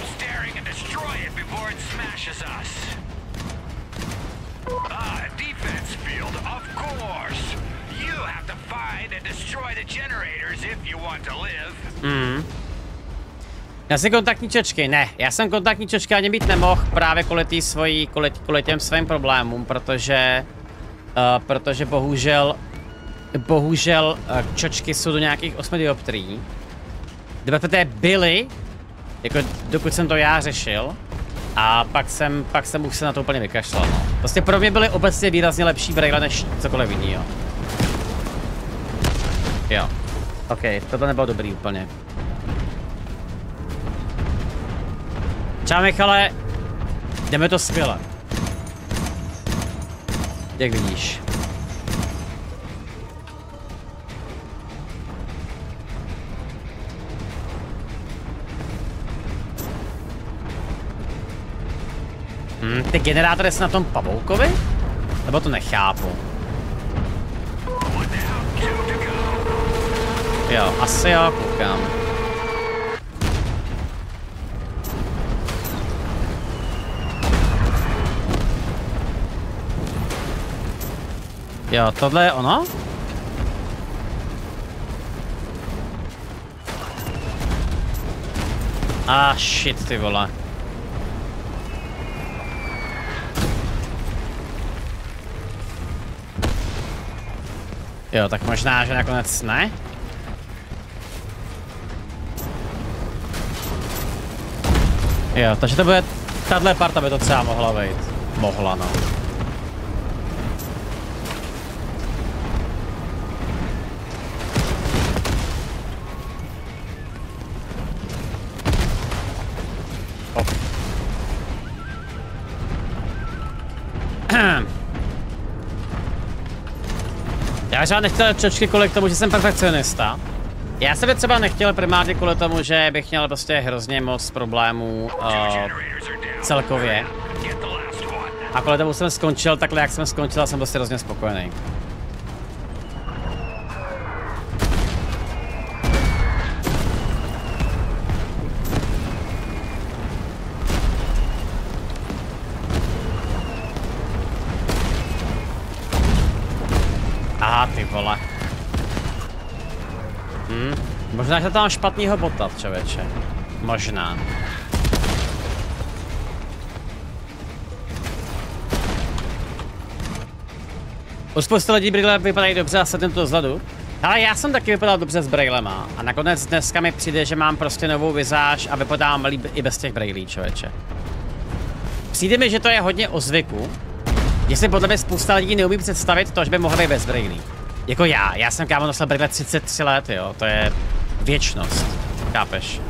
Mm. Já jsem kontaktní čočky, ne, já jsem kontaktní čočky ani být nemohl právě kvůli tý svojí, kvůli, kvůli těm svým problémům, protože, uh, protože bohužel, bohužel uh, čočky jsou do nějakých osmi dioptrií. Kdyby byly, jako dokud jsem to já řešil, a pak jsem, pak jsem už se na to úplně vykašlal, no. Prostě pro mě byly obecně výrazně lepší braille než cokoliv jiného. Jo. OK, toto nebylo dobrý úplně. Čau Michale, jdeme to skvěle. Jak vidíš. Hmm, ty generátory jsou na tom pavoukovi? Nebo to nechápu? Jo, asi jo, koukám. Jo, tohle je ono? Ah, shit, ty vole. Jo, tak možná, že nakonec ne? Jo, takže to bude... Tahle parta by to třeba mohla být. Mohla, no. Oh. Já žádný nechtěl čočky kvůli tomu, že jsem perfekcionista. Já jsem třeba nechtěl primárně kvůli tomu, že bych měl prostě hrozně moc problémů uh, celkově. A kvůli tomu jsem skončil takhle, jak jsem skončil, a jsem prostě hrozně spokojený. Aha, ty vole. Hm, možná, že tam mám špatnýho bota, člověče. Možná. U spoustu lidí brýle vypadají dobře a sedím to zadu. Ale já jsem taky vypadal dobře s brýlema. A nakonec dneska mi přijde, že mám prostě novou vizáž a vypadám líp i bez těch brýlí, člověče. Přijde mi, že to je hodně o zvyku. Jestli podle mě spousta lidí neumí představit to, že by mohla být bez brýlí. Jako já, já jsem kámo nosil brýle třicet tři let, jo, to je věčnost, chápeš?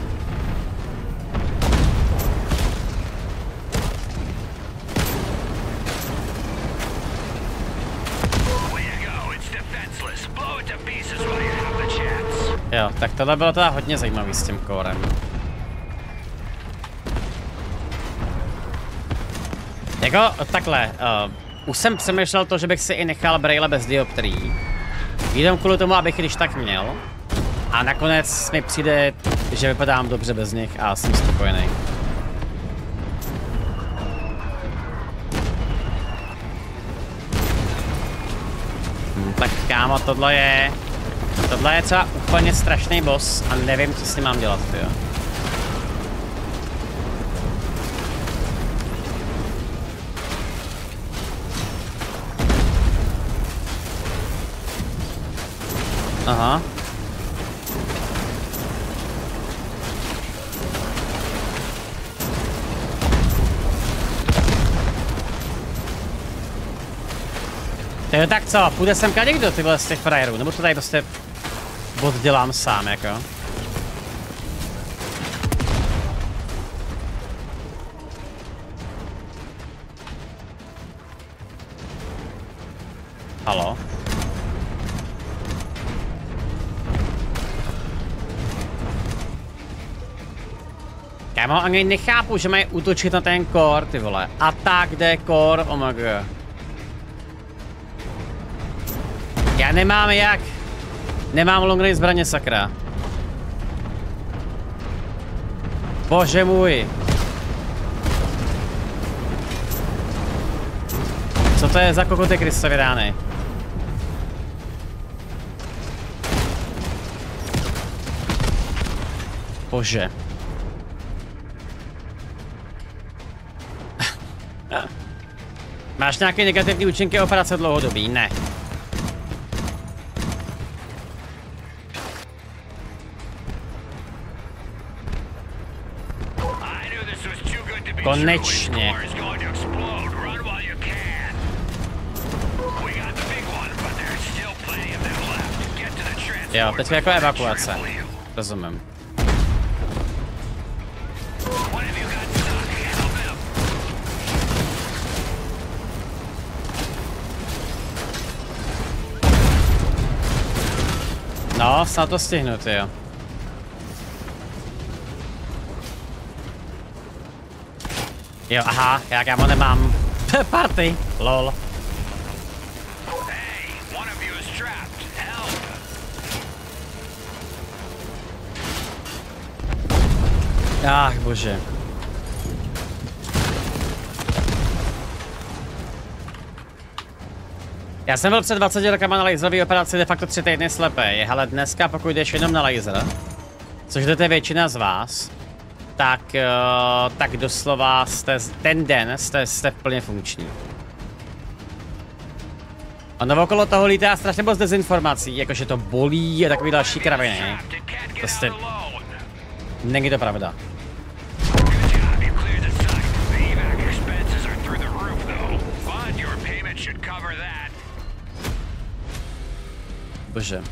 Jo, tak tohle bylo teda hodně zajímavý s tím kórem. Jako takhle, uh, už jsem přemýšlel to, že bych si i nechal brejle bez dioptrií. Jenom kvůli tomu, abych když tak měl. A nakonec mi přijde, že vypadám dobře bez nich a jsem spokojený. Hm, tak kámo, tohle je... Tohle je třeba úplně strašný boss a nevím, co s tím mám dělat, tyjo. Aha. Jo, tak co, půjde semka někdo tyhle z těch frajerů, nebo to tady prostě oddělám sám, jako. Halo? Kámo, ani nechápu, že mají útočit na ten core, ty vole. Attack the core, oh my god. Já nemám jak. Nemám long range zbraně, sakra. Bože můj. Co to je za kokoty Kristovy rány? Bože. Máš nějaké negativní účinky operace dlouhodobí? Ne. Konečně. Jo, teď jako evakuace. Rozumím. No, snad to stihnu, jo. Jo, aha, já kámo nemám party, lol. Ach, bože. Já jsem byl před dvaceti rokama na laserové operaci de facto tři týdny slepý, ale dneska pokud jdeš jenom na laser, což jdete většina z vás, tak, uh, tak doslova jste, ten den jste, jste plně funkční. Ono okolo toho lítá strašně moc dezinformací, jakože to bolí a takový další kraviny. Prostě není to pravda. Bože.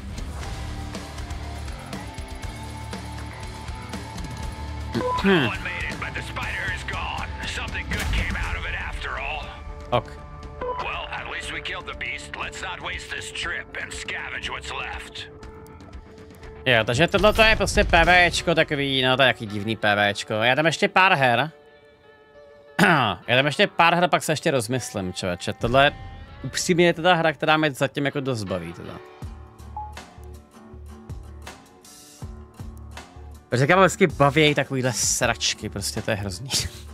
Hm. Ok. Jo, takže tohle to je prostě PVčko takový, no to je jaký divný PVčko. Já dám ještě pár her. Já dám ještě pár her, pak se ještě rozmyslím, člověče. Tohle upřímně je teda hra, která mě zatím jako dost baví teda. Protože kam vždycky baví takovýhle sračky, prostě to je hrozný.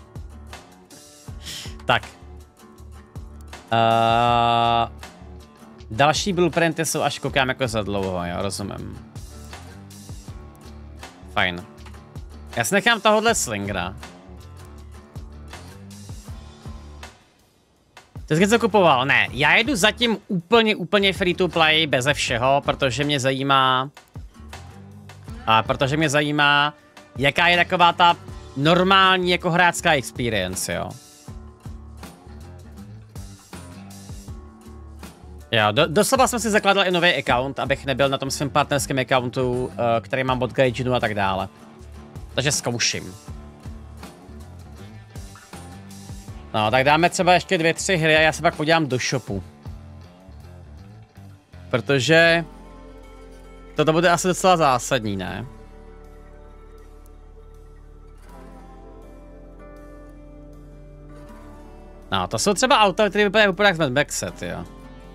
Tak. Uh, další blueprinty jsou až koukám jako za dlouho, jo, rozumím. Fajn. Já si nechám tohohle slingera. Ty jsi něco kupoval? Ne, já jedu zatím úplně, úplně free to play, beze všeho, protože mě zajímá... A protože mě zajímá, jaká je taková ta normální jako hráčská experience, jo. Jo, do, doslova jsem si zakladal i nový account, abych nebyl na tom svém partnerském accountu, uh, který mám od Gaijinu a tak dále. Takže zkouším. No, tak dáme třeba ještě dvě, tři hry a já se pak podívám do shopu. Protože... Toto bude asi docela zásadní, ne? No, to jsou třeba auta, které vypadají úplně jak z Mad Maxe, jo.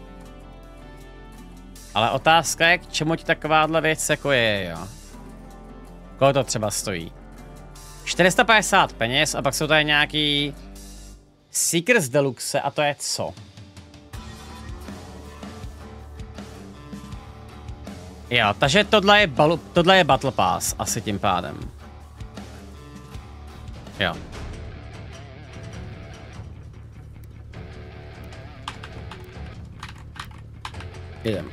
Ale otázka je, k čemu ti takováhle věc jako je, jo. Koho to třeba stojí? čtyři sta padesát peněz a pak jsou tady nějaký... Seekers Deluxe a to je co? Jo, takže tohle je, balu, tohle je Battle Pass, asi tím pádem. Jo. Jdem.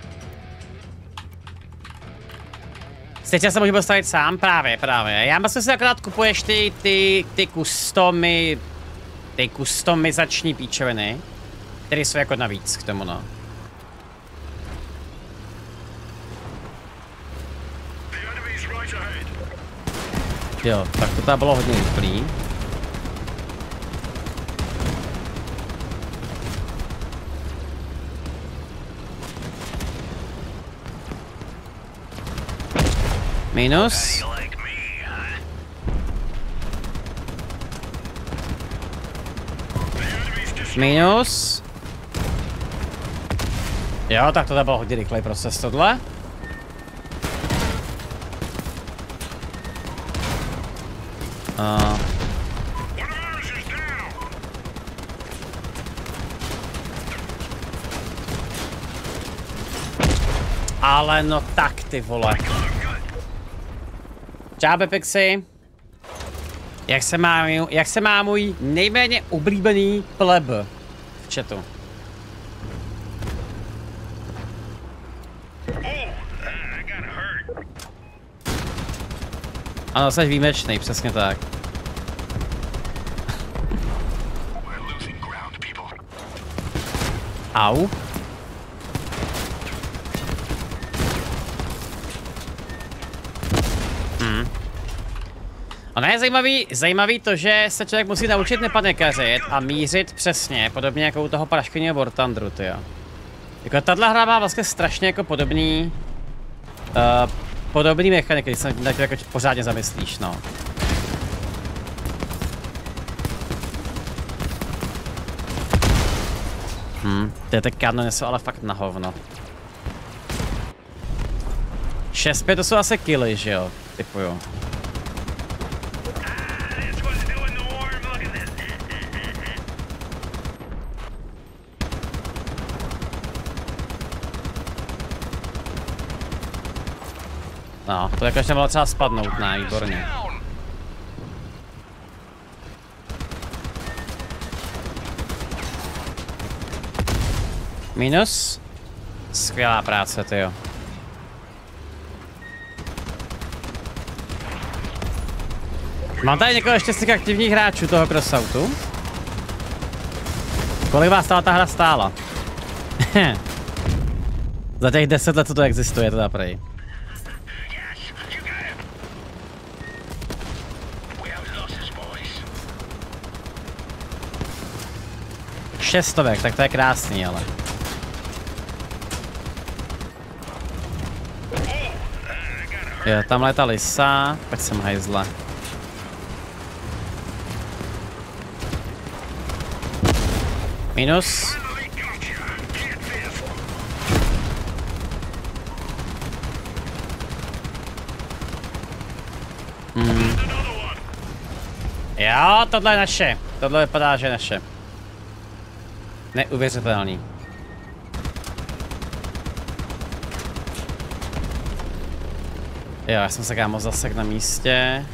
Teď se můžu postavit sám, právě, právě. Já myslím si akorát kupuješ ty, ty, ty customy, ty customizační píčoviny, které jsou jako navíc k tomu, no. Jo, tak to tady bylo hodně rychlý. Minus. Minus. Jo, tak to tady bylo hodně rychlej proces tohle. Uh. Ale no tak ty vole. Čau Pepexy. Jak se má, jak se má můj nejméně oblíbený pleb v chatu? Ano, jsi výjimečný, přesně tak. Au. Hmm. Ono je zajímavý, zajímavý to, že se člověk musí naučit nepanikařit a mířit přesně, podobně jako u toho praškyního War Thunderu, tyjo. Jako tato hra má vlastně strašně jako podobný... Uh, podobný mechaniky, když se na to jako pořádně zamyslíš, no. Hm, ty ty kanony jsou ale fakt na hovno. šest pět to jsou asi killy, že jo? Typuju. No, to jakože mohlo třeba spadnout, ne, výborně. Minus. Skvělá práce, tyjo. Mám tady někoho ještě z těch aktivních hráčů toho crossoutu? Kolik vás stála ta hra stála? Za těch deset let, co to existuje, teda prej. Šestovek, tak to je krásný, ale. Jo, tamhle ta lisa, tak jsem hajzle. Minus. Hmm. Jo, tohle je naše. Tohle vypadá, že je naše. Neuvěřitelný. Jo, já jsem se kámo zasek na místě.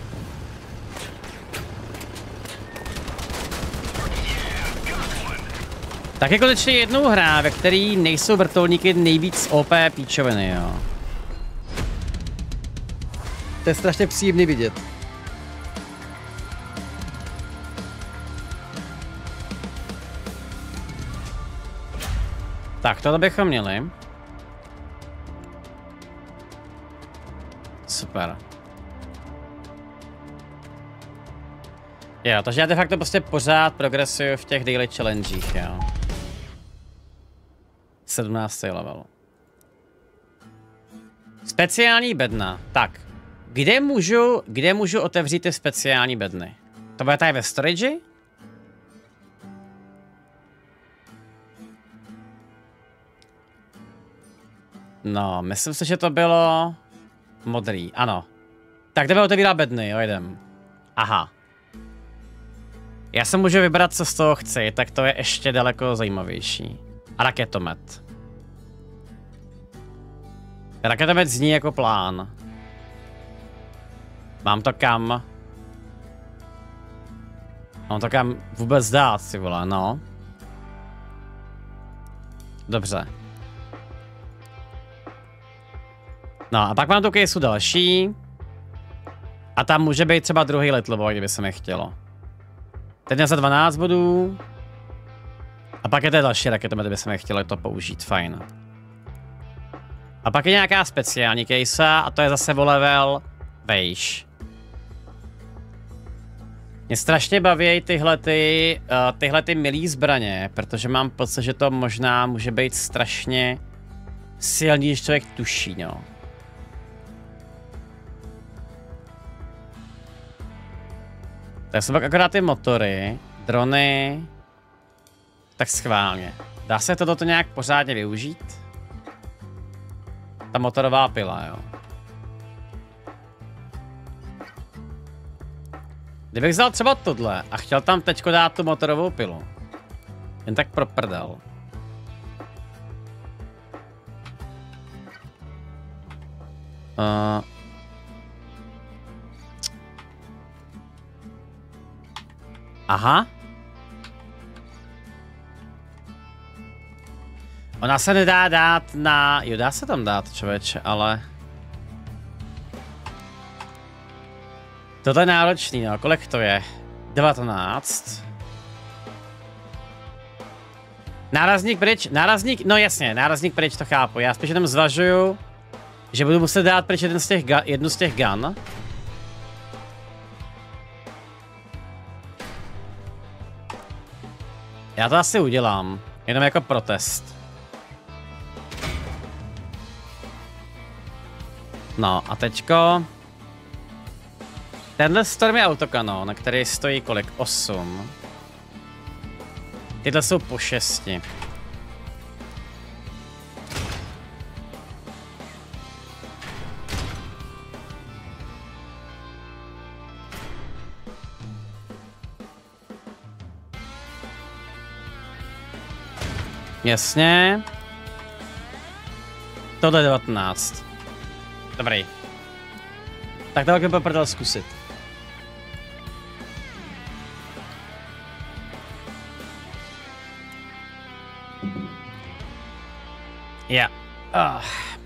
Tak je konečně jednou hra, ve který nejsou vrtulníky nejvíc O P píčoviny, jo. To je strašně příjemný vidět. Tak, tohle bychom měli. Super. Jo, takže já de facto prostě pořád progresuju v těch daily challengech, jo. sedmnáctý level. Speciální bedna. Tak. Kde můžu, kde můžu otevřít ty speciální bedny? To bude tady ve storage? No, myslím si, že to bylo modrý, ano. Tak jdeme otevírat bedny, jo, jdem. Aha. Já se můžu vybrat, co z toho chci, tak to je ještě daleko zajímavější. A raketomet. Raketomet zní jako plán. Mám to kam? Mám to kam vůbec dát, si vole, no. Dobře. No a pak mám tu kejsu další. A tam může být třeba druhý little boy, kdyby se mi chtělo. Teď je za dvanáct bodů. A pak je to další raketomet, kdyby se mi chtělo to použít, fajn. A pak je nějaká speciální kejsa a to je zase o level vejš. Mě strašně baví tyhle, ty, uh, tyhle ty milý zbraně, protože mám pocit, že to možná může být strašně silný, když člověk tuší, no. Tak jsou pak akorát ty motory, drony, tak schválně. Dá se toto nějak pořádně využít? Ta motorová pila, jo. Kdybych vzal třeba tohle a chtěl tam teďko dát tu motorovou pilu. Jen tak pro prdel. Uh. Aha. Ona se nedá dát na... Jo, dá se tam dát, člověče, ale... Toto je náročný, no. Kolik to je? devatenáct. Nárazník pryč, nárazník, no jasně, nárazník pryč, to chápu. Já spíš jenom zvažuju, že budu muset dát pryč jeden z těch ga, jednu z těch gun. Já to asi udělám, jenom jako protest. No a teďko... Tenhle Storm je autokanon, na který stojí kolik? osm. Tyhle jsou po šesti. Jasně. Tohle je devatenáct. Dobrý. Tak to bych prdel zkusit. Ja. Ah.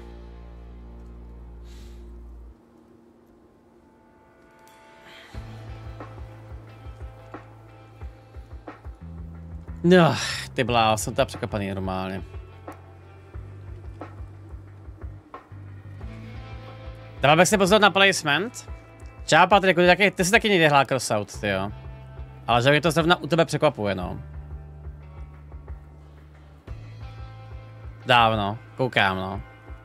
No, ty bláho, jsem teda překapaný normálně. Dával bych se pozor na placement. Čau Patriku, ty, taky, ty jsi taky někdy hrál crossout, ty jo. Ale že mě to zrovna u tebe překvapuje, no. Dávno, koukám, no.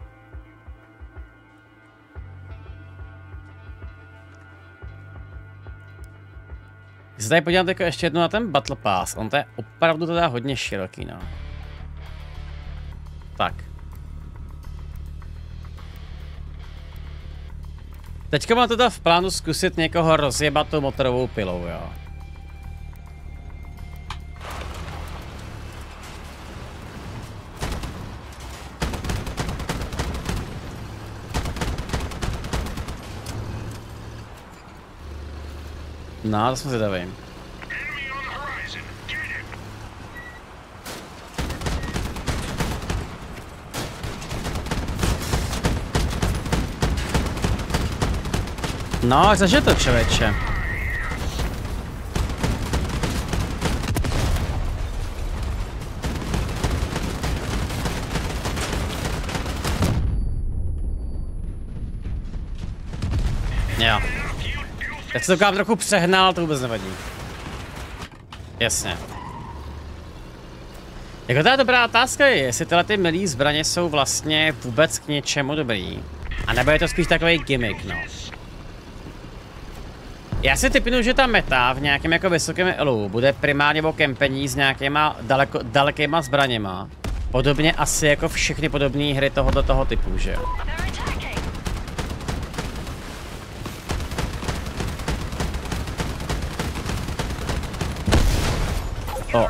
Když se tady podívám jako ještě jednou na ten Battle Pass, on to je opravdu teda hodně široký, no. Tak. Teďka mám teda v plánu zkusit někoho rozjebat tou motorovou pilou, jo. No, to jsme zvědaví. No, zažij to, člověče. Jo. Teď se to kám trochu přehnal, to vůbec nevadí. Jasně. Jako ta dobrá otázka je, jestli tyhle ty milý zbraně jsou vlastně vůbec k něčemu dobrý. A nebo je to spíš takový gimmick, no. Já si typnu, že ta meta v nějakém jako vysokém elu bude primárně o kempení s nějakýma daleko, dalekýma zbraněma. Podobně asi jako všechny podobné hry tohoto toho typu, že jo. O.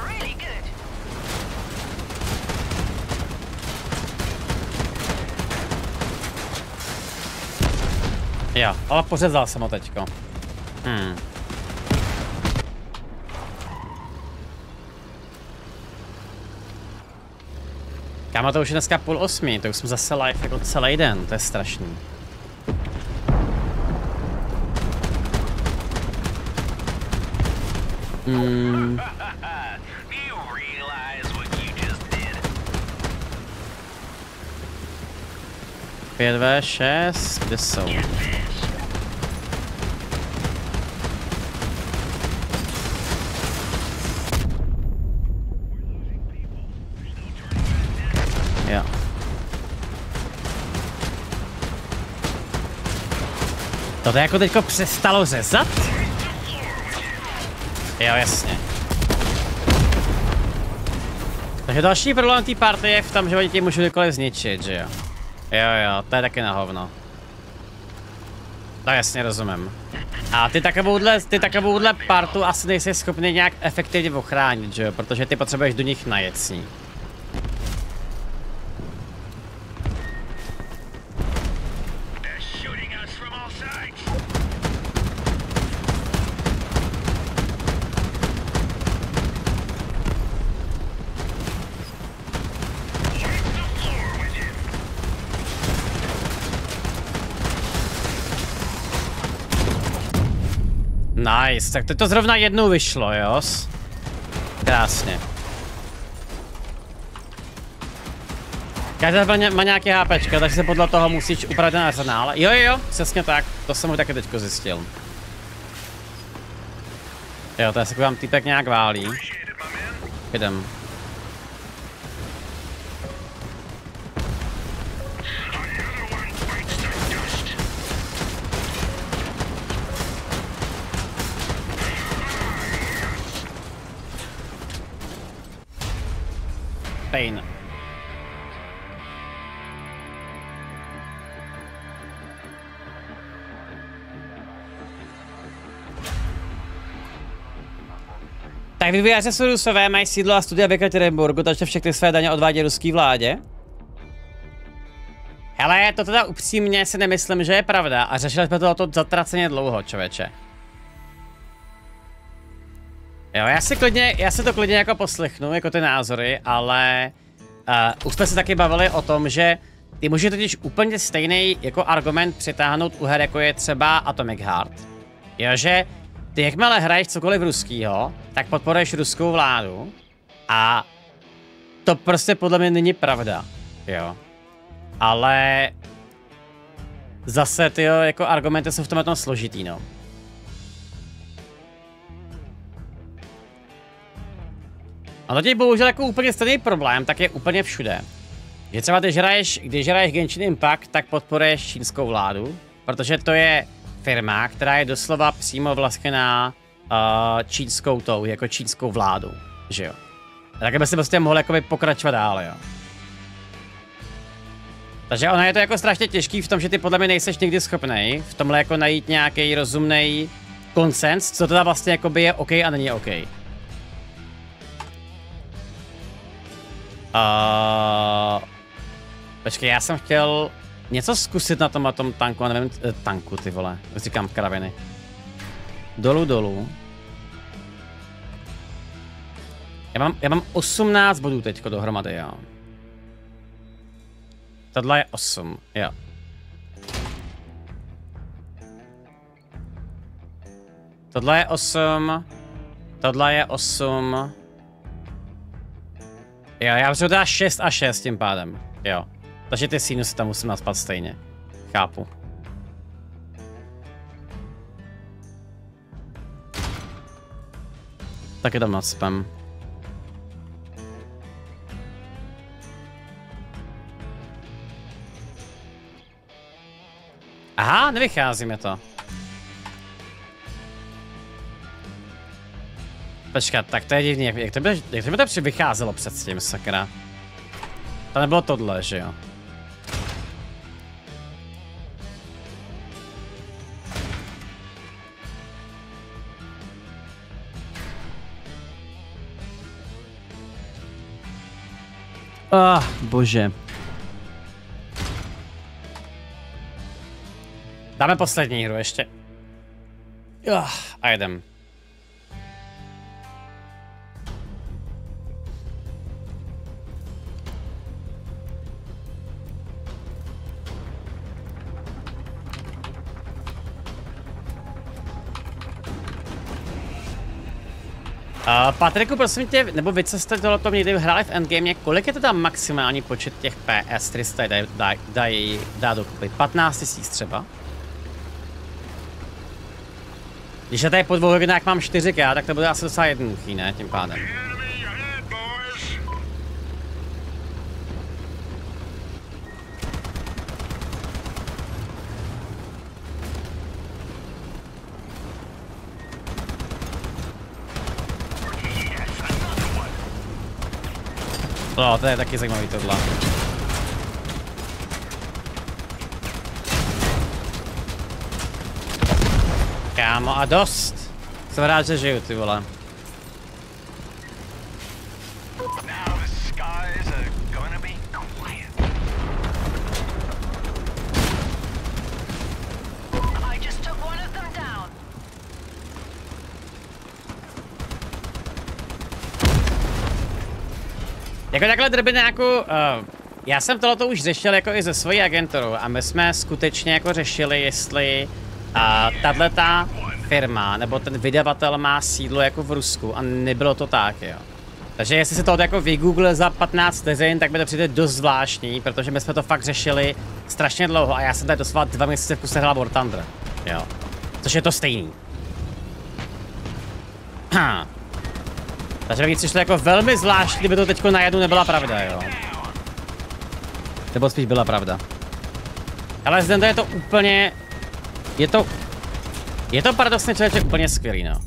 Jo, ale pořezal jsem ho teďko. Hmm. Kámo, to už je dneska půl osmi, to už jsme zase live jako celý den, to je strašný. Hmm. pět v šest, kde jsou? Jo. To jako teďko přestalo řezat? Jo, jasně. Takže další problém té party je v tom, že oni ti můžou kdykoliv zničit, že jo? Jo, jo, to je taky na hovno. To jasně rozumím. A ty takovouhle, ty takovouhle partu asi nejsi schopný nějak efektivně ochránit, že jo? Protože ty potřebuješ do nich najet s ní. Nice, tak teď to zrovna jednou vyšlo, jo? Krásně. Každý má nějaké HPčka, takže se podle toho musíš upravit ten arzenál. Jo, jo, jo, přesně tak, to jsem už taky teďko zjistil. Jo, to je se k vám týpek nějak válí. Jdem. Pain. Tak vývojáři jsou Rusové, mají sídlo a studia v Ekaterinburgu, takže všechny své daně odvádí ruský vládě. Hele, to teda upřímně si nemyslím, že je pravda a řešili jsme to zatraceně dlouho, člověče. Jo, já si klidně, já si to klidně jako poslechnu, jako ty názory, ale uh, už jsme se taky bavili o tom, že ty může totiž úplně stejný jako argument přitáhnout u her, jako je třeba Atomic Heart. Jo, že ty jakmile hraješ cokoliv ruskýho, tak podporuješ ruskou vládu a to prostě podle mě není pravda, jo. Ale zase ty jako argumenty jsou v tomhle tom složitý, no. A to je bohužel jako úplně stejný problém, tak je úplně všude. Že třeba když hraješ, když hraješ Genshin Impact, tak podporuješ čínskou vládu, protože to je firma, která je doslova přímo vlastněná uh, čínskou tou, jako čínskou vládu, že jo. A tak by si prostě mohl jakoby pokračovat dál, jo. Takže ono je to jako strašně těžký v tom, že ty podle mě nejseš nikdy schopnej v tomhle jako najít nějaký rozumný konsens, co teda vlastně jakoby je OK a není OK. Uh, počkej, já jsem chtěl něco zkusit na tom a tom tanku, a nevím, eh, tanku ty vole, říkám kraviny. Dolů, dolů. Já mám, já mám osmnáct bodů teďko dohromady, jo. Tohle je osm, jo. Tohle je osm. Tohle je osm. Jo, já bych dát šest a šest tím pádem, jo. Takže ty sinusy tam musím naspat stejně. Chápu. Taky tam nadspem. Aha, nevychází mi to. Počkat, tak to je divný, jak, jak to by, jak to by to vycházelo před tím, sakra. To nebylo tohle, že jo? Ah, bože. Dáme poslední hru ještě. Uh, a jedem. Uh, Patriku, prosím tě, nebo vy, co jste tohleto někdy hráli v Endgame, kolik je to tam maximální počet těch P S, který se dají daj, daj, dá dokupy? patnáct tisíc třeba? Když já tady po dvou hodinách mám čtyři K, tak to bude asi docela jednoduchý, ne? Tím pádem. No, to je taky zajímavý tohle. Kámo, a dost. Jsem rád, že žiju, ty vole. Jako takhle drbináku, uh, já jsem tohleto už řešil jako i ze svojí agenturou a my jsme skutečně jako řešili, jestli uh, tato firma nebo ten vydavatel má sídlo jako v Rusku a nebylo to tak, jo. Takže jestli se to jako vygoogle za patnáct vteřin, tak by to přijde dost zvláštní, protože my jsme to fakt řešili strašně dlouho a já jsem tady doslova dva měsíce v kuse hrál War Thunder, jo. Což je to stejný. Takže by mi přišlo jako velmi zvláštní, kdyby to teďko najednou nebyla pravda, jo. Nebo spíš byla pravda. Ale zde je to úplně... Je to... Je to paradoxně člověče úplně skvělý, no.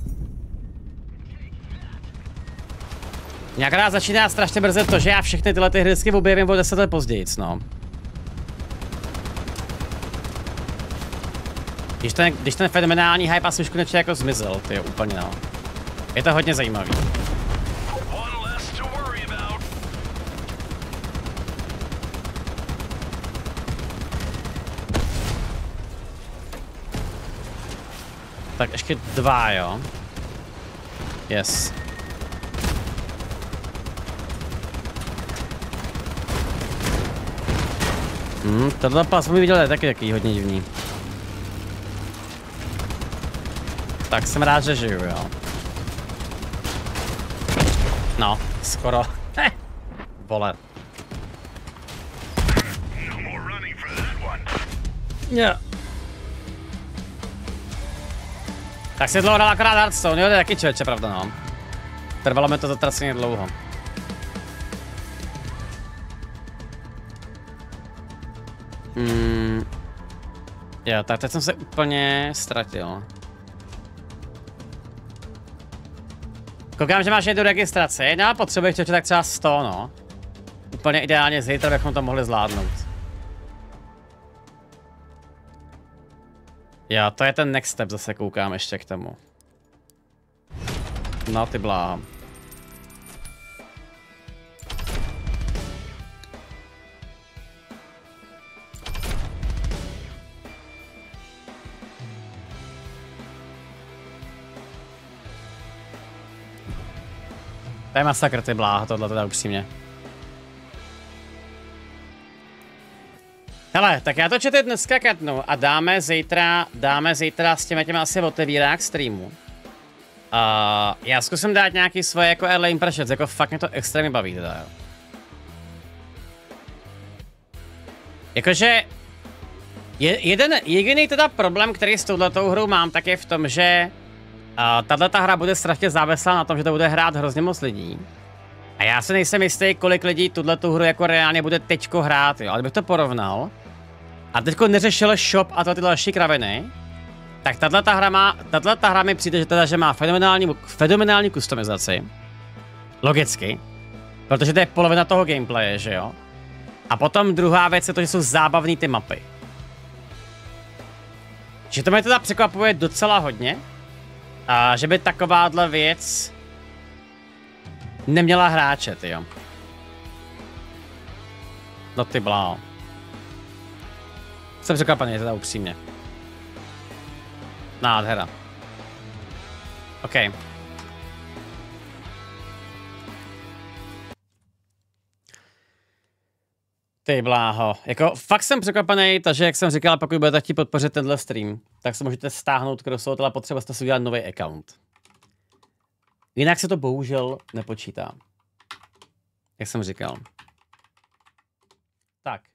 Nějaká začíná strašně brzy to, že já všechny tyhle ty hry vždycky objevím o deset let později, no. Když ten, když ten fenomenální hype asi už konečně jako zmizel, ty úplně, no. Je to hodně zajímavý. Tak ještě dva, jo. Yes. Hmm, tohle pas jsme viděli taky taky hodně divný. Tak jsem rád, že žiju, jo. No, skoro. Heh. Vole. Yeah. Tak si dlouho dal akorát Hearthstone, jo, to je taky člověče, pravda, no. Trvalo mi to zatraceně dlouho. Hmm. Jo, tak teď jsem se úplně ztratil. Koukám, že máš jednu registraci, no potřebuješ ještě tak třeba sto, no. Úplně ideálně zítra bychom to mohli zvládnout. Jo, to je ten next step, zase koukám ještě k tomu. No ty bláho. To je masakr, ty bláho, tohle teda upřímně. Hele, tak já to četl dneska katnu a dáme zítra, dáme zítra s těma těma asi otevírák streamu. Uh, já zkusím dát nějaký svoje jako early impressions, jako fakt mě to extrémně baví teda, jo. Jakože, je, jeden jediný teda problém, který s touhletou hrou mám, tak je v tom, že uh, tato hra bude strašně závislá na tom, že to bude hrát hrozně moc lidí. A já se nejsem jistý, kolik lidí tuto hru jako reálně bude teďko hrát, jo. Ale kdybych to porovnal a teďko neřešil shop a to ty další kraviny, tak tato hra má, tato hra mi přijde, že teda, že má fenomenální, fenomenální kustomizaci. Logicky. Protože to je polovina toho gameplaye, že jo. A potom druhá věc je to, že jsou zábavný ty mapy. Že to mě teda překvapuje docela hodně. A že by takováhle věc neměla hráče, tyjo. No ty bláho. Jsem překvapený, teda upřímně. Nádhera. OK. Ty bláho. Jako fakt jsem překvapený, takže jak jsem říkal, pokud budete chtít podpořit tenhle stream, tak se můžete stáhnout Crossroad, ale potřeba jste si udělat nový account. Jinak se to bohužel nepočítá. Jak jsem říkal. Tak.